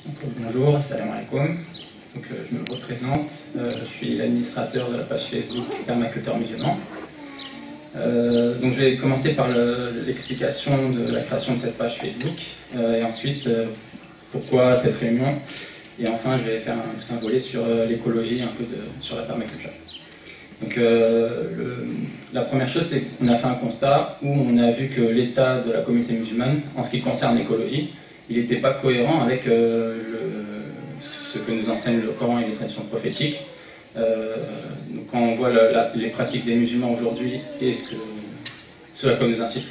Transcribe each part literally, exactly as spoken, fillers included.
Donc, bonjour, salam alaikum. Donc, euh, je me représente, euh, je suis l'administrateur de la page Facebook Permaculteur Musulman. Euh, donc je vais commencer par l'explication de la création de cette page Facebook, euh, et ensuite euh, pourquoi cette réunion, et enfin je vais faire un, tout un volet sur euh, l'écologie, un peu de, sur la permaculture. Donc euh, le, la première chose, c'est qu'on a fait un constat où on a vu que l'état de la communauté musulmane, en ce qui concerne l'écologie, il n'était pas cohérent avec euh, le, ce que nous enseignent le Coran et les traditions prophétiques. Euh, donc quand on voit la, la, les pratiques des musulmans aujourd'hui et ce, que, ce à quoi nous incite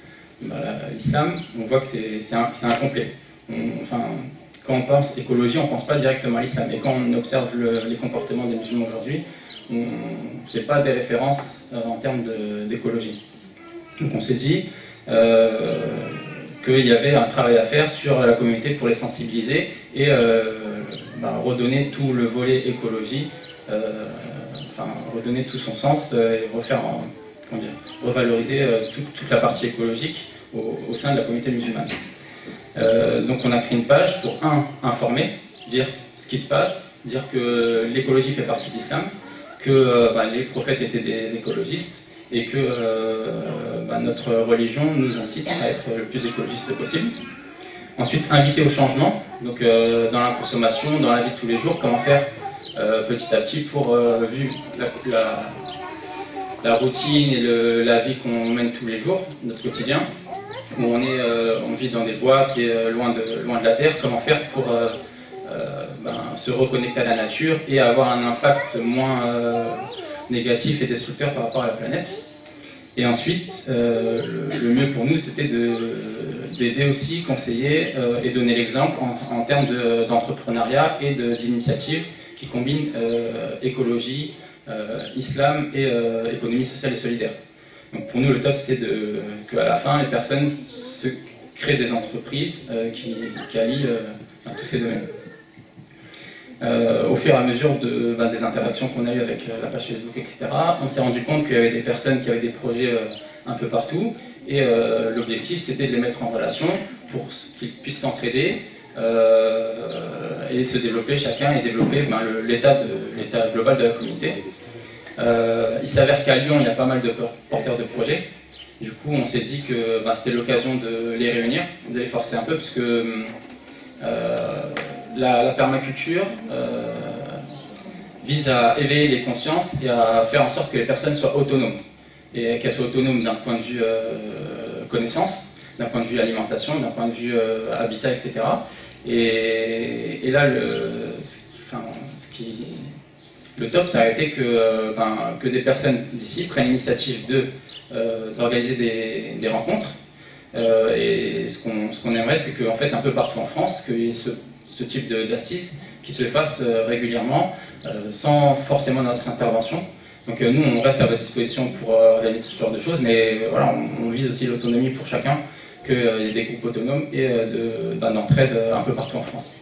l'islam, on voit que c'est un, incomplet. On, enfin, quand on pense écologie, on ne pense pas directement à l'islam. Et quand on observe le, les comportements des musulmans aujourd'hui, ce n'est pas des références euh, en termes d'écologie. Donc on s'est dit euh, qu'il y avait un travail à faire sur la communauté pour les sensibiliser et euh, bah, redonner tout le volet écologie, euh, enfin redonner tout son sens euh, et refaire, en, comment dire, revaloriser euh, tout, toute la partie écologique au, au sein de la communauté musulmane. Euh, donc on a créé une page pour, un, informer, dire ce qui se passe, dire que l'écologie fait partie de l'islam, que euh, bah, les prophètes étaient des écologistes et que euh, bah, notre religion nous incite à être le plus écologiste possible. Ensuite, inviter au changement, donc euh, dans la consommation, dans la vie de tous les jours, comment faire euh, petit à petit pour, euh, vu la, la, la routine et le, la vie qu'on mène tous les jours, notre quotidien, où on, est, euh, on vit dans des bois qui est loin de, loin de la terre, comment faire pour euh, Euh, ben, se reconnecter à la nature et avoir un impact moins euh, négatif et destructeur par rapport à la planète. Et ensuite, euh, le, le mieux pour nous, c'était d'aider aussi, conseiller euh, et donner l'exemple en, en termes d'entrepreneuriat de, et d'initiatives qui combinent euh, écologie, euh, islam et euh, économie sociale et solidaire. Donc pour nous, le top, c'était qu'à la fin, les personnes se créent des entreprises euh, qui, qui allient euh, tous ces domaines. Euh, au fur et à mesure de, ben, des interactions qu'on a eues avec euh, la page Facebook, et cetera, on s'est rendu compte qu'il y avait des personnes qui avaient des projets euh, un peu partout, et euh, l'objectif c'était de les mettre en relation pour qu'ils puissent s'entraider euh, et se développer chacun et développer ben, l'état global de la communauté. Euh, il s'avère qu'à Lyon, il y a pas mal de porteurs de projets. Du coup, on s'est dit que ben, c'était l'occasion de les réunir, de les forcer un peu, parce que euh, La, la permaculture euh, vise à éveiller les consciences et à faire en sorte que les personnes soient autonomes. Et qu'elles soient autonomes d'un point de vue euh, connaissance, d'un point de vue alimentation, d'un point de vue euh, habitat, et cetera. Et, et là, le, enfin, ce qui, le top, ça a été que, euh, ben, que des personnes d'ici prennent l'initiative d'organiser euh, des, des rencontres. Euh, et ce qu'on ce qu'on aimerait, c'est qu'en fait, un peu partout en France, qu'il y ait ce ce type d'assises qui se fasse euh, régulièrement, euh, sans forcément notre intervention. Donc euh, nous, on reste à votre disposition pour euh, organiser ce genre de choses, mais euh, voilà, on, on vise aussi l'autonomie pour chacun, qu'il euh, y ait des groupes autonomes et euh, d'entraide de, ben, un peu partout en France.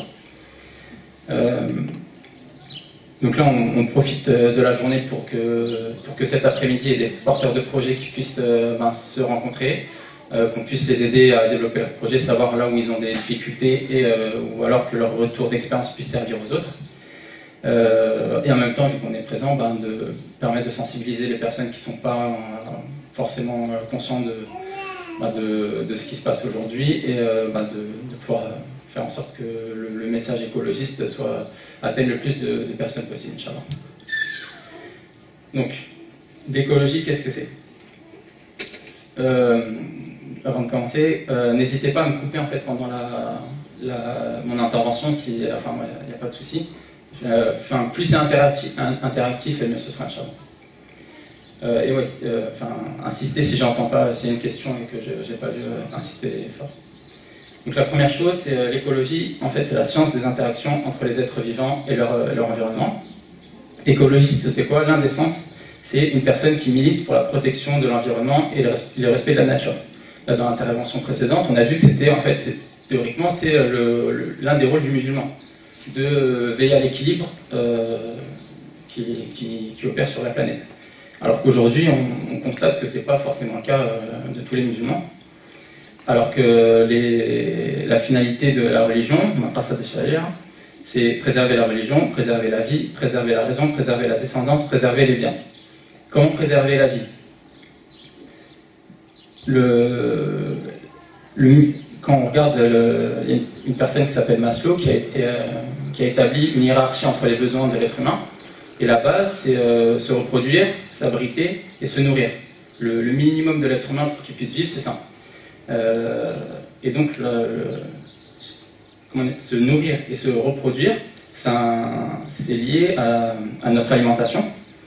Euh, donc là, on, on profite de la journée pour que, pour que cet après-midi, il y ait des porteurs de projets qui puissent euh, ben, se rencontrer, Euh, qu'on puisse les aider à développer leur projet, savoir là où ils ont des difficultés et, euh, ou alors que leur retour d'expérience puisse servir aux autres. Euh, et en même temps, vu qu'on est présent, ben, de permettre de sensibiliser les personnes qui ne sont pas euh, forcément conscientes de, ben, de, de ce qui se passe aujourd'hui et euh, ben, de, de pouvoir faire en sorte que le, le message écologiste soit, atteigne le plus de, de personnes possible, Inch'Allah. Donc, l'écologie, qu'est-ce que c'est? euh, Avant de commencer, euh, n'hésitez pas à me couper en fait pendant la, la, mon intervention, si, enfin il ouais, n'y a pas de souci. Euh, enfin, plus c'est interactif, interactif, et mieux ce sera, Inch'Allah. Euh, et ouais, euh, enfin, insister si j'entends pas, s'il y a une question et que je n'ai pas vu, euh, insister fort. Donc la première chose, c'est euh, l'écologie. En fait, c'est la science des interactions entre les êtres vivants et leur, euh, leur environnement. Écologiste, c'est quoi? L'un des sens, c'est une personne qui milite pour la protection de l'environnement et le, le respect de la nature. Dans l'intervention précédente, on a vu que c'était, en fait, théoriquement, c'est l'un des rôles du musulman, de veiller à l'équilibre euh, qui, qui, qui opère sur la planète. Alors qu'aujourd'hui, on, on constate que ce n'est pas forcément le cas euh, de tous les musulmans. Alors que les, la finalité de la religion, c'est préserver la religion, préserver la vie, préserver la raison, préserver la descendance, préserver les biens. Comment préserver la vie? le, le, Quand on regarde, le, il y a une personne qui s'appelle Maslow qui a, euh, qui a établi une hiérarchie entre les besoins de l'être humain. Et la base, c'est euh, se reproduire, s'abriter et se nourrir. Le, le minimum de l'être humain pour qu'il puisse vivre, c'est ça. Euh, et donc, le, le, comment dire, se nourrir et se reproduire, c'est lié à, à notre alimentation.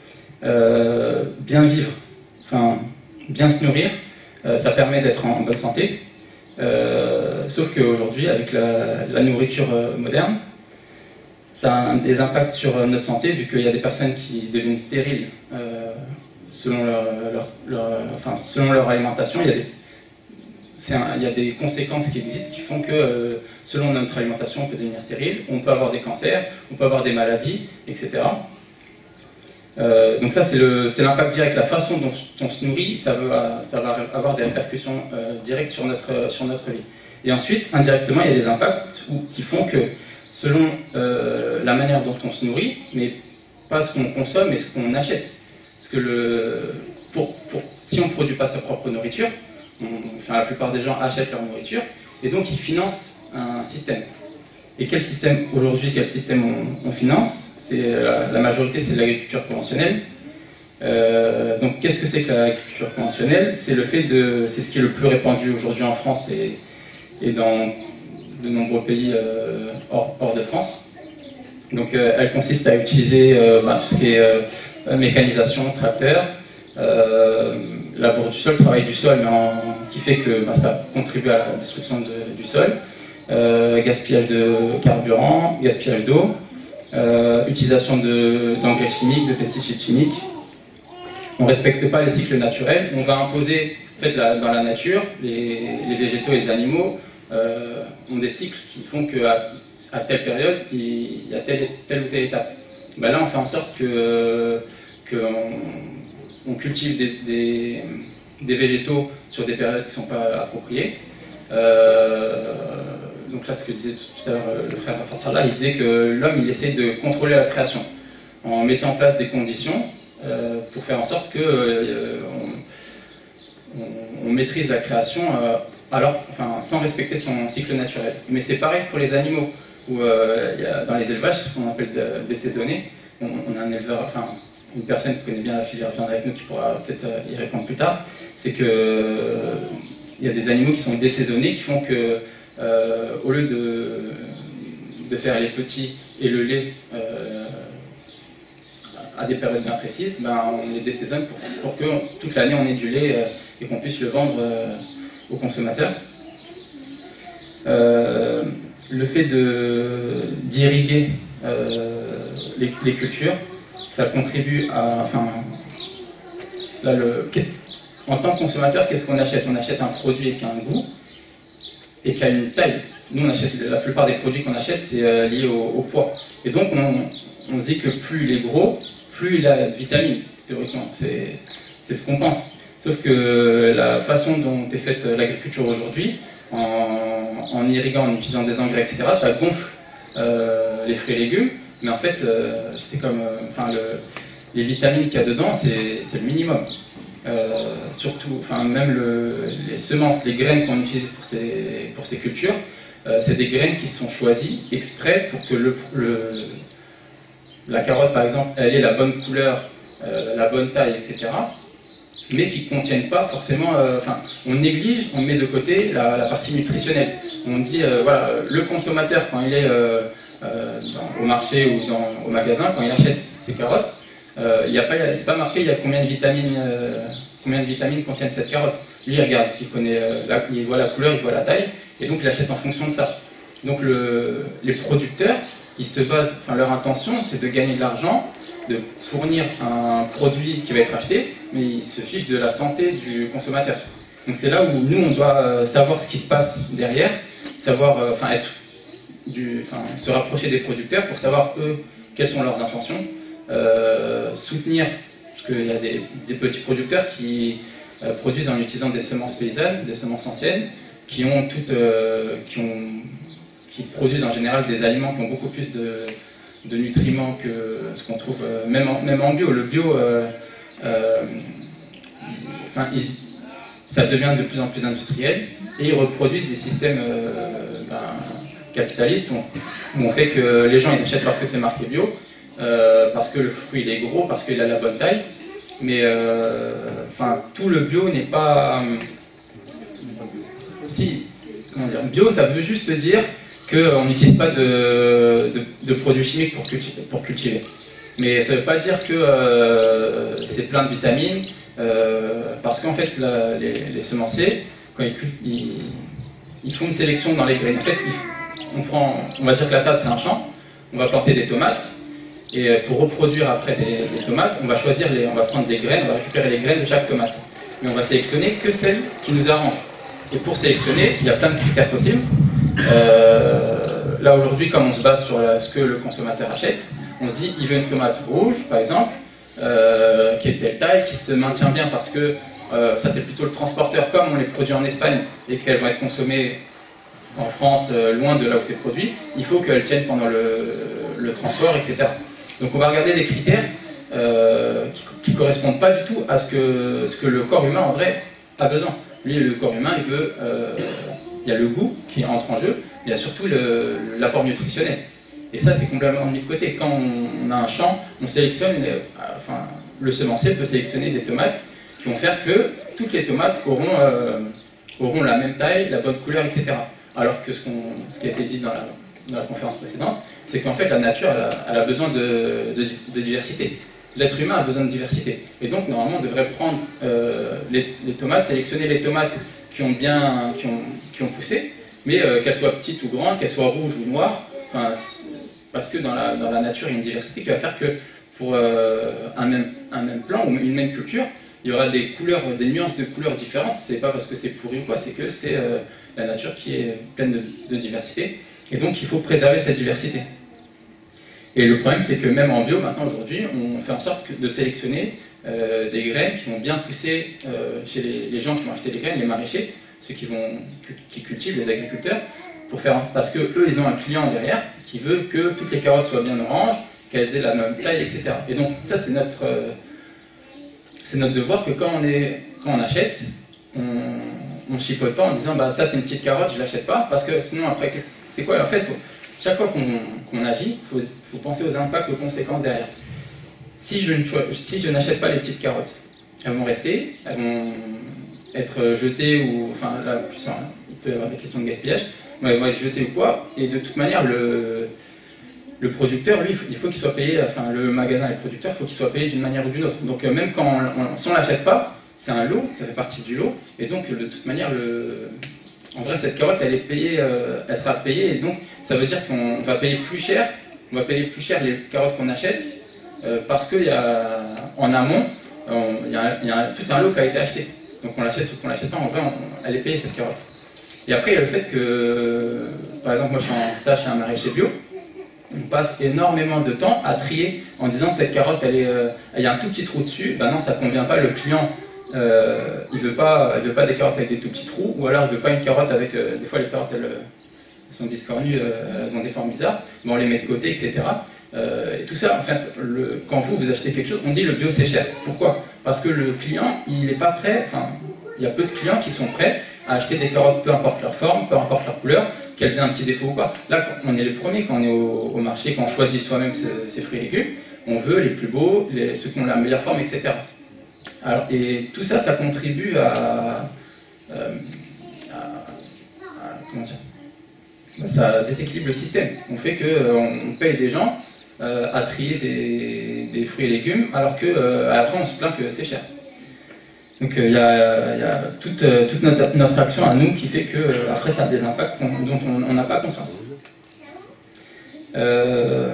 Euh, bien vivre, enfin, bien se nourrir, euh, ça permet d'être en, en bonne santé. Euh, sauf qu'aujourd'hui, avec la, la nourriture moderne, ça a des impacts sur notre santé, vu qu'il y a des personnes qui deviennent stériles euh, selon, leur, leur, leur, enfin, selon leur alimentation. Il y, a des, un, il y a des conséquences qui existent qui font que, euh, selon notre alimentation, on peut devenir stérile, on peut avoir des cancers, on peut avoir des maladies, et cetera. Euh, donc ça, c'est l'impact direct, la façon dont on se nourrit, ça, veut, ça va avoir des répercussions euh, directes sur notre, sur notre vie. Et ensuite, indirectement, il y a des impacts où, qui font que, selon euh, la manière dont on se nourrit, mais pas ce qu'on consomme, mais ce qu'on achète. Parce que le, pour, pour, si on ne produit pas sa propre nourriture, on, enfin, la plupart des gens achètent leur nourriture, et donc ils financent un système. Et quel système, aujourd'hui, quel système on, on finance? La, la majorité, c'est de l'agriculture conventionnelle. Euh, donc, qu'est-ce que c'est que l'agriculture conventionnelle? C'est le fait de, c'est ce qui est le plus répandu aujourd'hui en France et, et dans de nombreux pays euh, hors, hors de France. Donc, euh, elle consiste à utiliser euh, bah, tout ce qui est euh, mécanisation, tracteur, euh, labour du sol, travail du sol, mais en, qui fait que bah, ça contribue à la destruction de, du sol, euh, gaspillage de carburant, gaspillage d'eau. Euh, utilisation d'engrais chimiques, de pesticides chimiques. On ne respecte pas les cycles naturels. On va imposer, en fait, la, dans la nature, les, les végétaux et les animaux euh, ont des cycles qui font qu'à à telle période, il y a telle, telle ou telle étape. Ben là, on fait en sorte que, que on, on cultive des, des, des végétaux sur des périodes qui ne sont pas appropriées. Euh, Donc là, ce que disait tout à l'heure le frère Fatrallah, il disait que l'homme, il essaie de contrôler la création en mettant en place des conditions euh, pour faire en sorte que euh, on, on, on maîtrise la création euh, alors, enfin, sans respecter son cycle naturel. Mais c'est pareil pour les animaux, où euh, il y a, dans les élevages, ce qu'on appelle de, désaisonnés, on, on a un éleveur, enfin, une personne qui connaît bien la filière viande avec nous qui pourra peut-être y répondre plus tard, c'est que euh, il y a des animaux qui sont désaisonnés qui font que Euh, au lieu de, de faire les petits et le lait euh, à des périodes bien précises, ben, on les désaisonne pour, pour que toute l'année on ait du lait euh, et qu'on puisse le vendre euh, aux consommateurs. Euh, le fait d'irriguer euh, les, les cultures, ça contribue à... Enfin, là, le, en tant que consommateur, qu'est-ce qu'on achète? On achète un produit qui a un goût et qui a une taille. Nous, on achète, la plupart des produits qu'on achète, c'est euh, lié au, au poids. Et donc, on, on se dit que plus il est gros, plus il a de vitamines, théoriquement. C'est ce qu'on pense. Sauf que la façon dont est faite l'agriculture aujourd'hui, en, en irriguant, en utilisant des engrais, et cetera, ça gonfle euh, les fruits et légumes, mais en fait, euh, c'est comme... Euh, enfin, le, les vitamines qu'il y a dedans, c'est le minimum. Euh, surtout, enfin, même le, les semences, les graines qu'on utilise pour ces, pour ces cultures, euh, c'est des graines qui sont choisies exprès pour que le, le, la carotte, par exemple, elle ait la bonne couleur, euh, la bonne taille, et cetera. Mais qui ne contiennent pas forcément... Euh, enfin, on néglige, on met de côté la, la partie nutritionnelle. On dit, euh, voilà, le consommateur, quand il est euh, euh, dans, au marché ou dans, au magasin, quand il achète ses carottes, Euh, c'est pas marqué il y a combien de vitamines, euh, combien de vitamines contiennent cette carotte. Lui, il regarde, il, connaît, euh, la, il voit la couleur, il voit la taille, et donc il achète en fonction de ça. Donc le, les producteurs, ils se basent, enfin leur intention, c'est de gagner de l'argent, de fournir un produit qui va être acheté, mais ils se fichent de la santé du consommateur. Donc c'est là où nous, on doit euh, savoir ce qui se passe derrière, savoir, euh, enfin être, du, enfin se rapprocher des producteurs pour savoir eux quelles sont leurs intentions. Euh, soutenir, parce qu'il y a des, des petits producteurs qui euh, produisent en utilisant des semences paysannes, des semences anciennes, qui ont toutes, euh, qui ont, qui produisent en général des aliments qui ont beaucoup plus de, de nutriments que ce qu'on trouve euh, même, en, même en bio. Le bio, euh, euh, enfin, ils, ça devient de plus en plus industriel et ils reproduisent des systèmes euh, ben, capitalistes où on, où on fait que les gens ils achètent parce que c'est marqué bio, euh, parce que le fruit il est gros, parce qu'il a la bonne taille, mais euh, enfin, tout le bio n'est pas... Euh, si, comment dire, bio ça veut juste dire qu'on n'utilise pas de, de, de produits chimiques pour cultiver, pour cultiver. Mais ça ne veut pas dire que euh, c'est plein de vitamines, euh, parce qu'en fait, la, les, les semenciers, quand ils, ils, ils font une sélection dans les graines, en fait, ils, on, prend, on va dire que la table c'est un champ, on va planter des tomates, et pour reproduire après des, des tomates, on va choisir, les, on va prendre des graines, on va récupérer les graines de chaque tomate. Mais on va sélectionner que celles qui nous arrangent. Et pour sélectionner, il y a plein de critères possibles. Euh, là aujourd'hui, comme on se base sur la, ce que le consommateur achète, on se dit il veut une tomate rouge, par exemple, euh, qui est de telle taille, qui se maintient bien parce que euh, ça c'est plutôt le transporteur, comme on les produit en Espagne et qu'elles vont être consommées en France, euh, loin de là où c'est produit, il faut qu'elles tiennent pendant le, le transport, et cetera. Donc on va regarder des critères euh, qui ne correspondent pas du tout à ce que, ce que le corps humain en vrai a besoin. Lui, le corps humain, il veut, euh, il y a le goût qui entre en jeu, mais il y a surtout l'apport nutritionnel. Et ça, c'est complètement mis de côté. Quand on, on a un champ, on sélectionne, les, enfin, le semencier peut sélectionner des tomates qui vont faire que toutes les tomates auront, euh, auront la même taille, la bonne couleur, et cetera. Alors que ce, qu'on, ce qui a été dit dans la, dans la conférence précédente, c'est qu'en fait, la nature, elle a, elle a besoin de, de, de diversité. L'être humain a besoin de diversité. Et donc, normalement, on devrait prendre euh, les, les tomates, sélectionner les tomates qui ont bien, qui ont, qui ont poussé, mais euh, qu'elles soient petites ou grandes, qu'elles soient rouges ou noires, enfin, parce que dans la, dans la nature, il y a une diversité qui va faire que pour euh, un, même, un même plan ou une même culture, il y aura des couleurs, des nuances de couleurs différentes. C'est pas parce que c'est pourri ou quoi, c'est que c'est euh, la nature qui est pleine de, de diversité. Et donc, il faut préserver cette diversité. Et le problème, c'est que même en bio, maintenant, aujourd'hui, on fait en sorte que, de sélectionner euh, des graines qui vont bien pousser euh, chez les, les gens qui vont acheter des graines, les maraîchers, ceux qui, vont, qui cultivent, les agriculteurs, pour faire, parce que eux, ils ont un client derrière qui veut que toutes les carottes soient bien oranges, qu'elles aient la même taille, et cetera. Et donc, ça, c'est notre, euh, c'est notre devoir que quand on, est, quand on achète, on ne chipote pas en disant bah, ça, c'est une petite carotte, je ne l'achète pas, parce que sinon, après, c'est quoi? En fait, faut, chaque fois qu'on qu'on agit, il faut, faut penser aux impacts, aux conséquences derrière. Si je, si je n'achète pas les petites carottes, elles vont rester, elles vont être jetées, ou enfin là, il peut y avoir des questions de gaspillage, mais elles vont être jetées ou quoi, et de toute manière, le, le producteur, lui, il faut qu'il soit payé, enfin le magasin et le producteur, il faut qu'il soit payé d'une manière ou d'une autre. Donc même quand on, on, si on ne l'achète pas, c'est un lot, ça fait partie du lot, et donc de toute manière, le, en vrai, cette carotte, elle est payée, euh, elle sera payée, et donc ça veut dire qu'on va payer plus cher, on va payer plus cher les carottes qu'on achète, euh, parce qu'il y a, en amont, on, il, y a, il y a tout un lot qui a été acheté. Donc on l'achète ou qu'on l'achète pas, en vrai, on, elle est payée cette carotte. Et après, il y a le fait que, par exemple, moi je suis en stage chez un maraîcher bio, on passe énormément de temps à trier en disant cette carotte, elle est, euh, il y a un tout petit trou dessus, ben non, ça ne convient pas, le client. Euh, il ne veut, veut pas des carottes avec des tout petits trous, ou alors il ne veut pas une carotte avec... Euh, des fois les carottes elles, elles sont discornues, euh, elles ont des formes bizarres, mais on les met de côté, et cetera. Euh, et tout ça, en fait, le, quand vous, vous achetez quelque chose, on dit le bio c'est cher. Pourquoi? Parce que le client, il n'est pas prêt, enfin, il y a peu de clients qui sont prêts à acheter des carottes, peu importe leur forme, peu importe leur couleur, qu'elles aient un petit défaut ou pas. Là, on est les premiers quand on est au, au marché, quand on choisit soi-même ses, ses fruits et légumes, on veut les plus beaux, les, ceux qui ont la meilleure forme, et cetera. Alors, et tout ça, ça contribue à, euh, à, à comment dire, ça déséquilibre le système. On fait qu'on euh, paye des gens euh, à trier des, des fruits et légumes, alors que euh, après on se plaint que c'est cher. Donc il euh, y, y a toute, euh, toute notre, notre action à nous qui fait que euh, après ça a des impacts dont on n'a pas conscience. Euh,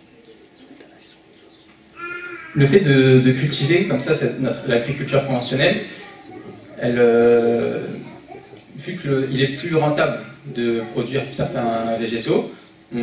Le fait de, de cultiver, comme ça, l'agriculture conventionnelle, elle, euh, vu qu'il est plus rentable de produire certains végétaux, on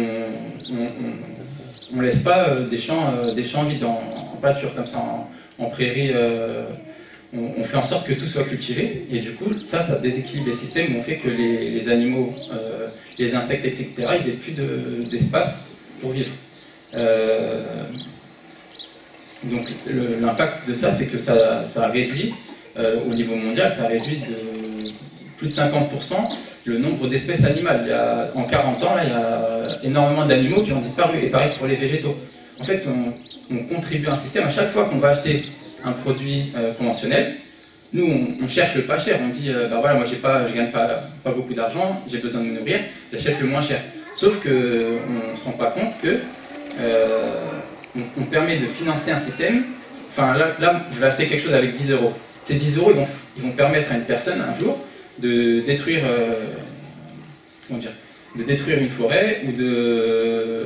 ne laisse pas des champs, des champs vides en, en pâture, comme ça, en, en prairie, euh, on, on fait en sorte que tout soit cultivé, et du coup, ça, ça déséquilibre les systèmes où on fait que les, les animaux, euh, les insectes, et cetera, ils n'aient plus d'espace de, pour vivre. Euh, donc l'impact de ça, c'est que ça, ça réduit, euh, au niveau mondial, ça réduit de plus de cinquante pour cent le nombre d'espèces animales. Il y a, en quarante ans, là, il y a énormément d'animaux qui ont disparu, et pareil pour les végétaux. En fait, on, on contribue à un système, à chaque fois qu'on va acheter un produit euh, conventionnel, nous, on, on cherche le pas cher, on dit, euh, bah voilà, moi j'ai pas, je gagne pas, pas beaucoup d'argent, j'ai besoin de me nourrir, j'achète le moins cher. Sauf qu'on ne se rend pas compte que euh, on, on permet de financer un système. Enfin, là, là, je vais acheter quelque chose avec dix euros. Ces dix euros, ils vont, ils vont permettre à une personne, un jour, de détruire, euh, comment dire, de détruire une forêt, ou de...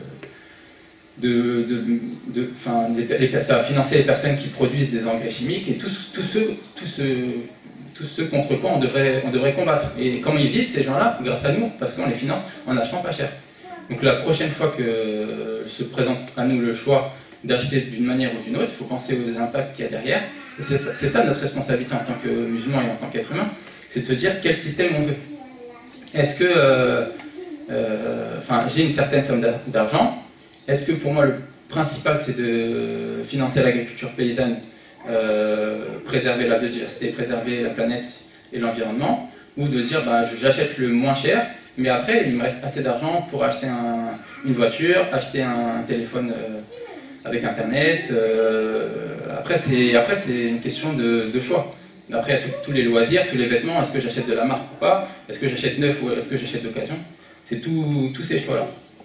De, de, de, enfin, les, ça va financer les personnes qui produisent des engrais chimiques, et tous, tous, ceux, tous, ceux, tous ceux contre quoi on devrait, on devrait combattre. Et comment ils vivent, ces gens-là? Grâce à nous, parce qu'on les finance en achetant pas cher. Donc la prochaine fois que se présente à nous le choix d'acheter d'une manière ou d'une autre, il faut penser aux impacts qu'il y a derrière. Et c'est ça, ça notre responsabilité en tant que musulman et en tant qu'être humain, c'est de se dire quel système on veut. Est-ce que, euh, euh, enfin, j'ai une certaine somme d'argent? Est-ce que pour moi le principal c'est de financer l'agriculture paysanne, euh, préserver la biodiversité, préserver la planète et l'environnement, ou de dire bah, j'achète le moins cher, mais après il me reste assez d'argent pour acheter un, une voiture, acheter un, un téléphone euh, avec internet, euh, après c'est après c'est une question de, de choix. Après il y a tous les loisirs, tous les vêtements, est-ce que j'achète de la marque ou pas, est-ce que j'achète neuf ou est-ce que j'achète d'occasion, c'est tous ces choix là.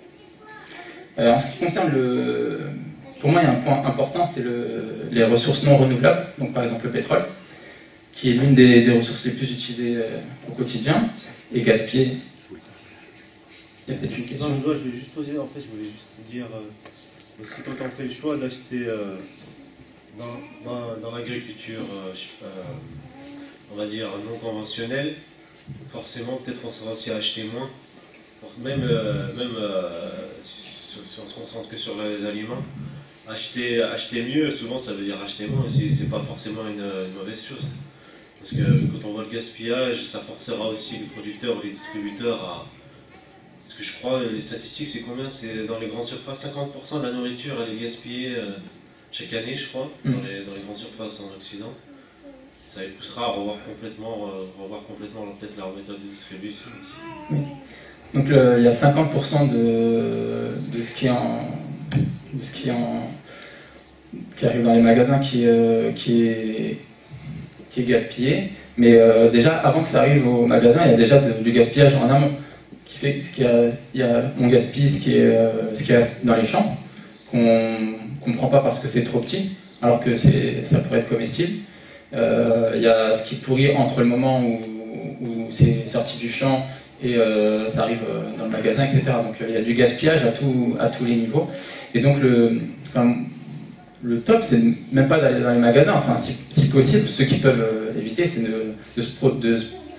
Euh, en ce qui concerne le... Pour moi, il y a un point important, c'est le... les ressources non renouvelables, donc par exemple le pétrole, qui est l'une des, des ressources les plus utilisées euh, au quotidien, et gaspillées. Il y a peut-être une question. Non, je, dois, je vais juste poser, en fait, je voulais juste dire, euh, aussi quand on fait le choix d'acheter euh, dans, dans, dans l'agriculture, euh, euh, on va dire, non conventionnelle, forcément, peut-être qu'on sera aussi à acheter moins, même, euh, même euh, si on se concentre que sur les aliments, acheter, acheter mieux, souvent ça veut dire acheter moins, c'est pas forcément une, une mauvaise chose. Parce que quand on voit le gaspillage, ça forcera aussi les producteurs ou les distributeurs à... Parce que je crois, les statistiques, c'est combien? C'est dans les grandes surfaces, cinquante pour cent de la nourriture elle est gaspillée euh, chaque année, je crois, dans les, dans les grandes surfaces en Occident. Ça les poussera à revoir complètement, euh, revoir complètement peut-être leur méthode de distribution aussi. Oui. Donc le, il y a cinquante pour cent de, de ce qui est en, de ce qui est en, qui arrive dans les magasins qui, euh, qui, est, qui est gaspillé, mais euh, déjà avant que ça arrive au magasin, il y a déjà de, du gaspillage en amont, qui fait ce qu'il y a, il y a, on gaspille ce qui est, euh, ce qui reste dans les champs, qu'on ne comprend pas parce que c'est trop petit, alors que ça pourrait être comestible. Euh, il y a ce qui pourrit entre le moment où, où c'est sorti du champ et euh, ça arrive dans le magasin, et cetera. Donc euh, il y a du gaspillage à, tout, à tous les niveaux. Et donc le, enfin, le top, c'est même pas d'aller dans les magasins. Enfin, si, si possible, ceux qui peuvent euh, éviter, c'est de, de, se, de,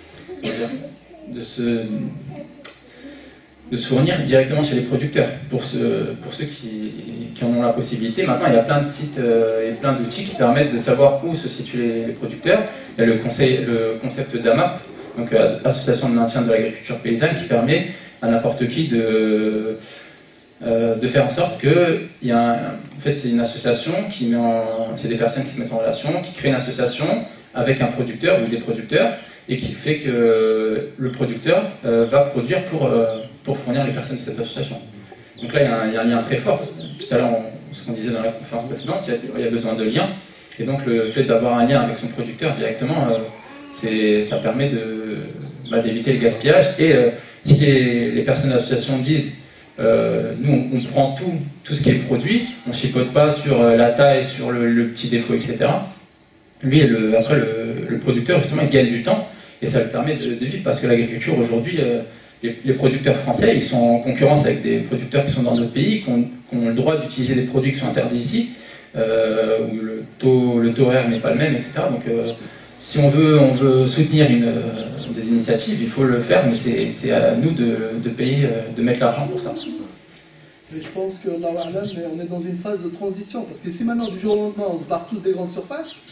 de, se, de se fournir directement chez les producteurs. Pour, ce, pour ceux qui, qui en ont la possibilité, maintenant il y a plein de sites euh, et plein d'outils qui permettent de savoir où se situent les, les producteurs. Il y a le, conseil, le concept d'A M A P, donc euh, Association de maintien de l'agriculture paysanne, qui permet à n'importe qui de, euh, de faire en sorte que il y a un, en fait c'est une association qui met en, c'est des personnes qui se mettent en relation, qui créent une association avec un producteur ou des producteurs, et qui fait que le producteur euh, va produire pour, euh, pour fournir les personnes de cette association. Donc là il y a un, il y a un lien très fort. Tout à l'heure, ce qu'on disait dans la conférence précédente, il y a, il y a besoin de liens, et donc le fait d'avoir un lien avec son producteur directement, euh, ça permet bah, d'éviter le gaspillage. Et euh, si les, les personnes de l'association disent euh, nous on, on prend tout, tout ce qui est produit, on ne chipote pas sur euh, la taille, sur le, le petit défaut, et cetera. Lui, le, après le, le producteur justement il gagne du temps, et ça lui permet de, de vivre, parce que l'agriculture aujourd'hui, euh, les, les producteurs français, ils sont en concurrence avec des producteurs qui sont dans d'autres pays, qui ont, qui ont le droit d'utiliser des produits qui sont interdits ici, euh, où le taux, le taux horaire n'est pas le même, et cetera. Donc euh, si on veut, on veut soutenir une, des initiatives, il faut le faire, mais c'est à nous de, de payer, de mettre l'argent pour ça. Mais je pense que là, on est dans une phase de transition, parce que si maintenant, du jour au lendemain, on se barre tous des grandes surfaces,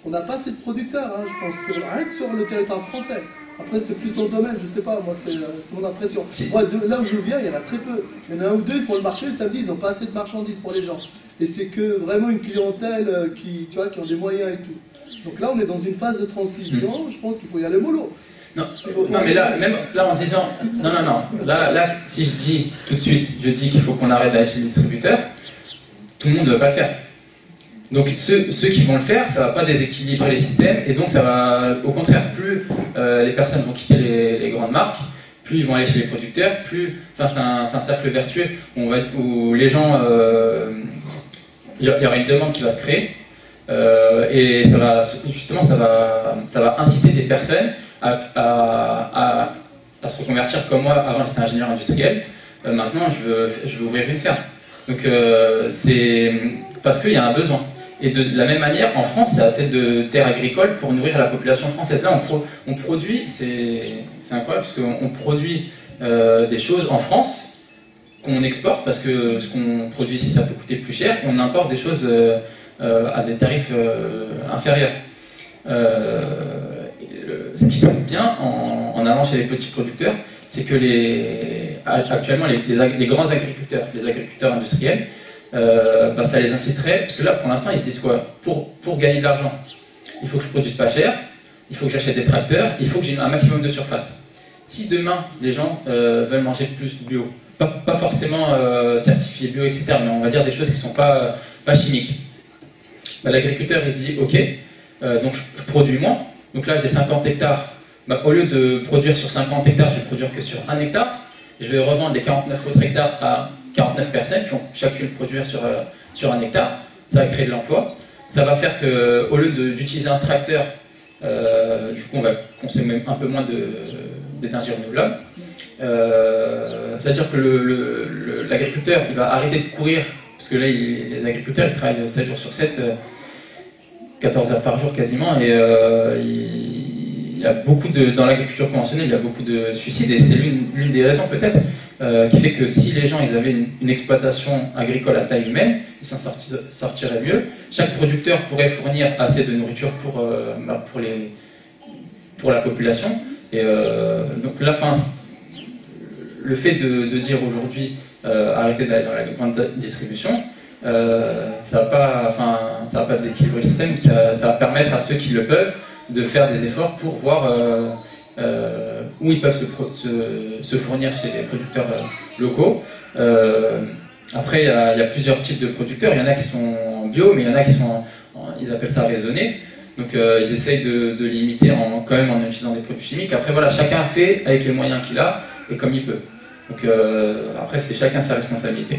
on n'a pas assez de producteurs, hein, je pense, sur, rien que sur le territoire français. Après, c'est plus dans le domaine, je sais pas, moi, c'est mon impression. Moi, de, là où je viens, il y en a très peu. Il y en a un ou deux, ils font le marché le samedi, ils n'ont pas assez de marchandises pour les gens. Et c'est que vraiment une clientèle qui, tu vois, qui ont des moyens et tout. Donc là, on est dans une phase de transition, je pense qu'il faut y aller mollo. Non, non, mais là, même là en disant, non, non, non, là, là, si je dis tout de suite, je dis qu'il faut qu'on arrête d'aller chez les distributeurs, tout le monde ne va pas le faire. Donc ceux, ceux qui vont le faire, ça ne va pas déséquilibrer les systèmes, et donc ça va, au contraire, plus euh, les personnes vont quitter les, les grandes marques, plus ils vont aller chez les producteurs, plus, enfin c'est un, c'est un cercle vertueux où, on va, où les gens, euh, il y aura une demande qui va se créer, euh, et ça va, justement, ça va, ça va inciter des personnes à, à, à, à se reconvertir comme moi. Avant j'étais ingénieur industriel, euh, maintenant je veux, je veux ouvrir une ferme. Donc euh, c'est parce qu'il y a un besoin. Et de la même manière, en France, il y a assez de terres agricoles pour nourrir la population française. Là, on, pro, on produit, c'est incroyable, parce qu'on produit euh, des choses en France qu'on exporte, parce que ce qu'on produit ici, ça peut coûter plus cher, et on importe des choses euh, euh, à des tarifs euh, inférieurs. Euh, ce qui serait bien en, en allant chez les petits producteurs, c'est que les, actuellement les, les, les grands agriculteurs, les agriculteurs industriels, euh, bah, ça les inciterait, parce que là pour l'instant ils se disent quoi, pour, pour gagner de l'argent, il faut que je produise pas cher, il faut que j'achète des tracteurs, il faut que j'ai un maximum de surface. Si demain les gens euh, veulent manger plus bio, pas, pas forcément euh, certifié bio, et cetera, mais on va dire des choses qui ne sont pas, pas chimiques, bah, l'agriculteur il se dit ok, euh, donc je, je produis moins, donc là j'ai cinquante hectares, bah, au lieu de produire sur cinquante hectares, je vais produire que sur un hectare, je vais revendre les quarante-neuf autres hectares à quarante-neuf personnes qui vont chacune produire sur, euh, sur un hectare, ça va créer de l'emploi, ça va faire qu'au lieu d'utiliser un tracteur, euh, du coup on va consommer même un peu moins d'énergie renouvelable, euh, ça veut dire que l'agriculteur il va arrêter de courir, parce que là il, les agriculteurs ils travaillent sept jours sur sept, euh, quatorze heures par jour quasiment, et euh, il, il y a beaucoup de, dans l'agriculture conventionnelle, il y a beaucoup de suicides, et c'est l'une des raisons peut-être euh, qui fait que si les gens ils avaient une, une exploitation agricole à taille humaine, ils s'en sorti, sortiraient mieux. Chaque producteur pourrait fournir assez de nourriture pour, euh, bah, pour, les, pour la population. Et euh, donc la fin, le fait de, de dire aujourd'hui euh, arrêter d'aller dans la grande distribution, euh, ça va pas, enfin, ça va pas déséquilibrer le système, ça, ça va permettre à ceux qui le peuvent de faire des efforts pour voir euh, euh, où ils peuvent se, se, se fournir chez les producteurs euh, locaux. Euh, après, il y, a, il y a plusieurs types de producteurs. Il y en a qui sont bio, mais il y en a qui sont, en, ils appellent ça raisonnés. Donc, euh, ils essayent de, de limiter en, quand même en utilisant des produits chimiques. Après, voilà, chacun fait avec les moyens qu'il a et comme il peut. Donc, euh, après, c'est chacun sa responsabilité.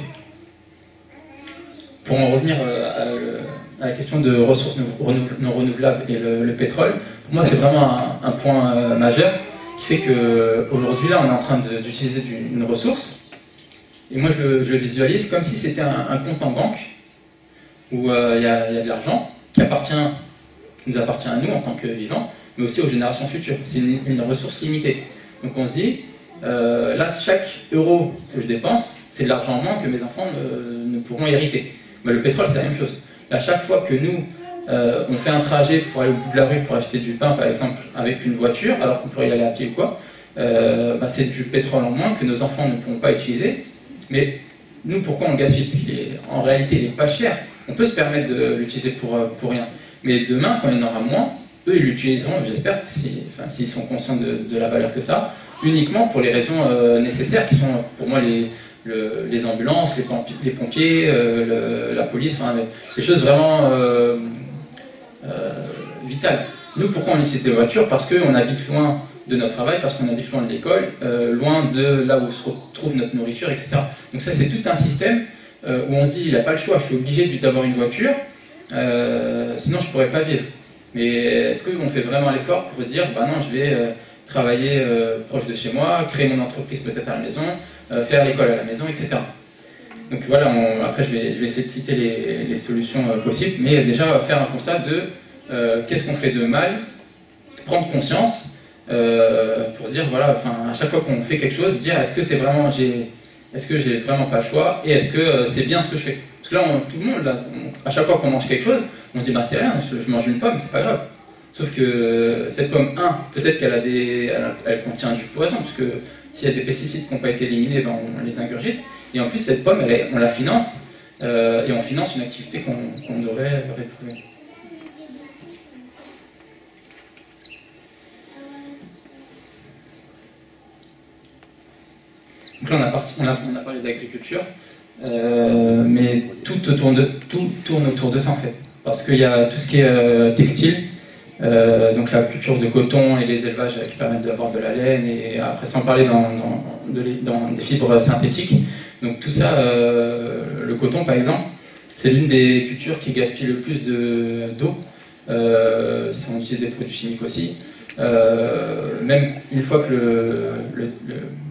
Pour en revenir euh, à, à la question de ressources non renouvelables et le, le pétrole, pour moi c'est vraiment un, un point euh, majeur qui fait qu'aujourd'hui là on est en train d'utiliser une ressource, et moi je, je le visualise comme si c'était un, un compte en banque où il euh, y, y a de l'argent qui appartient, qui nous appartient à nous en tant que vivants, mais aussi aux générations futures. C'est une, une ressource limitée. Donc on se dit, euh, là chaque euro que je dépense, c'est de l'argent en moins que mes enfants ne, ne pourront hériter. Mais le pétrole, c'est la même chose. Et à chaque fois que nous, euh, on fait un trajet pour aller au bout de la rue pour acheter du pain, par exemple, avec une voiture, alors qu'on pourrait y aller à pied ou quoi, euh, bah, c'est du pétrole en moins que nos enfants ne pourront pas utiliser. Mais nous, pourquoi on le gaspille? Parce qu'en réalité, il n'est pas cher. On peut se permettre de l'utiliser pour, pour rien. Mais demain, quand il y en aura moins, eux, ils l'utiliseront, j'espère, s'ils enfin, s'ils sont conscients de, de la valeur que ça, uniquement pour les raisons euh, nécessaires, qui sont pour moi les... Le, les ambulances, les pompiers, les pompiers euh, le, la police, enfin, les, les choses vraiment euh, euh, vitales. Nous, pourquoi on utilise des voitures? Parce qu'on habite loin de notre travail, parce qu'on habite loin de l'école, euh, loin de là où se retrouve notre nourriture, et cetera. Donc ça, c'est tout un système euh, où on se dit, il n'y a pas le choix, je suis obligé d'avoir une voiture, euh, sinon je ne pourrais pas vivre. Mais est-ce qu'on fait vraiment l'effort pour se dire, bah non, je vais euh, travailler euh, proche de chez moi, créer mon entreprise peut-être à la maison, Euh, faire l'école à la maison, et cetera. Donc voilà, on, après je vais, je vais essayer de citer les, les solutions euh, possibles, mais déjà faire un constat de euh, qu'est-ce qu'on fait de mal, prendre conscience, euh, pour se dire, voilà, enfin, à chaque fois qu'on fait quelque chose, dire est-ce que c'est vraiment, j'ai Est-ce que j'ai vraiment pas le choix? Et est-ce que euh, c'est bien ce que je fais? Parce que là, on, tout le monde, là, on, à chaque fois qu'on mange quelque chose, on se dit bah c'est rien, je, je mange une pomme, c'est pas grave. Sauf que euh, cette pomme, un, peut-être qu'elle a des, elle, elle contient du poison, parce que s'il y a des pesticides qui n'ont pas été éliminés, ben, on, on les ingurgite. Et en plus, cette pomme, elle est, on la finance, euh, et on finance une activité qu'on qu'on devrait réprouver. Donc là, on a, parti, on a, on a parlé d'agriculture, euh, mais tout, autour de, tout tourne autour de ça en fait. Parce qu'il y a tout ce qui est euh, textile, euh, donc la culture de coton et les élevages qui permettent d'avoir de la laine, et après sans parler dans, dans, de, dans des fibres synthétiques. Donc tout ça, euh, le coton par exemple, c'est l'une des cultures qui gaspille le plus d'eau. Euh, on utilise des produits chimiques aussi. Euh, même une fois que le, le, le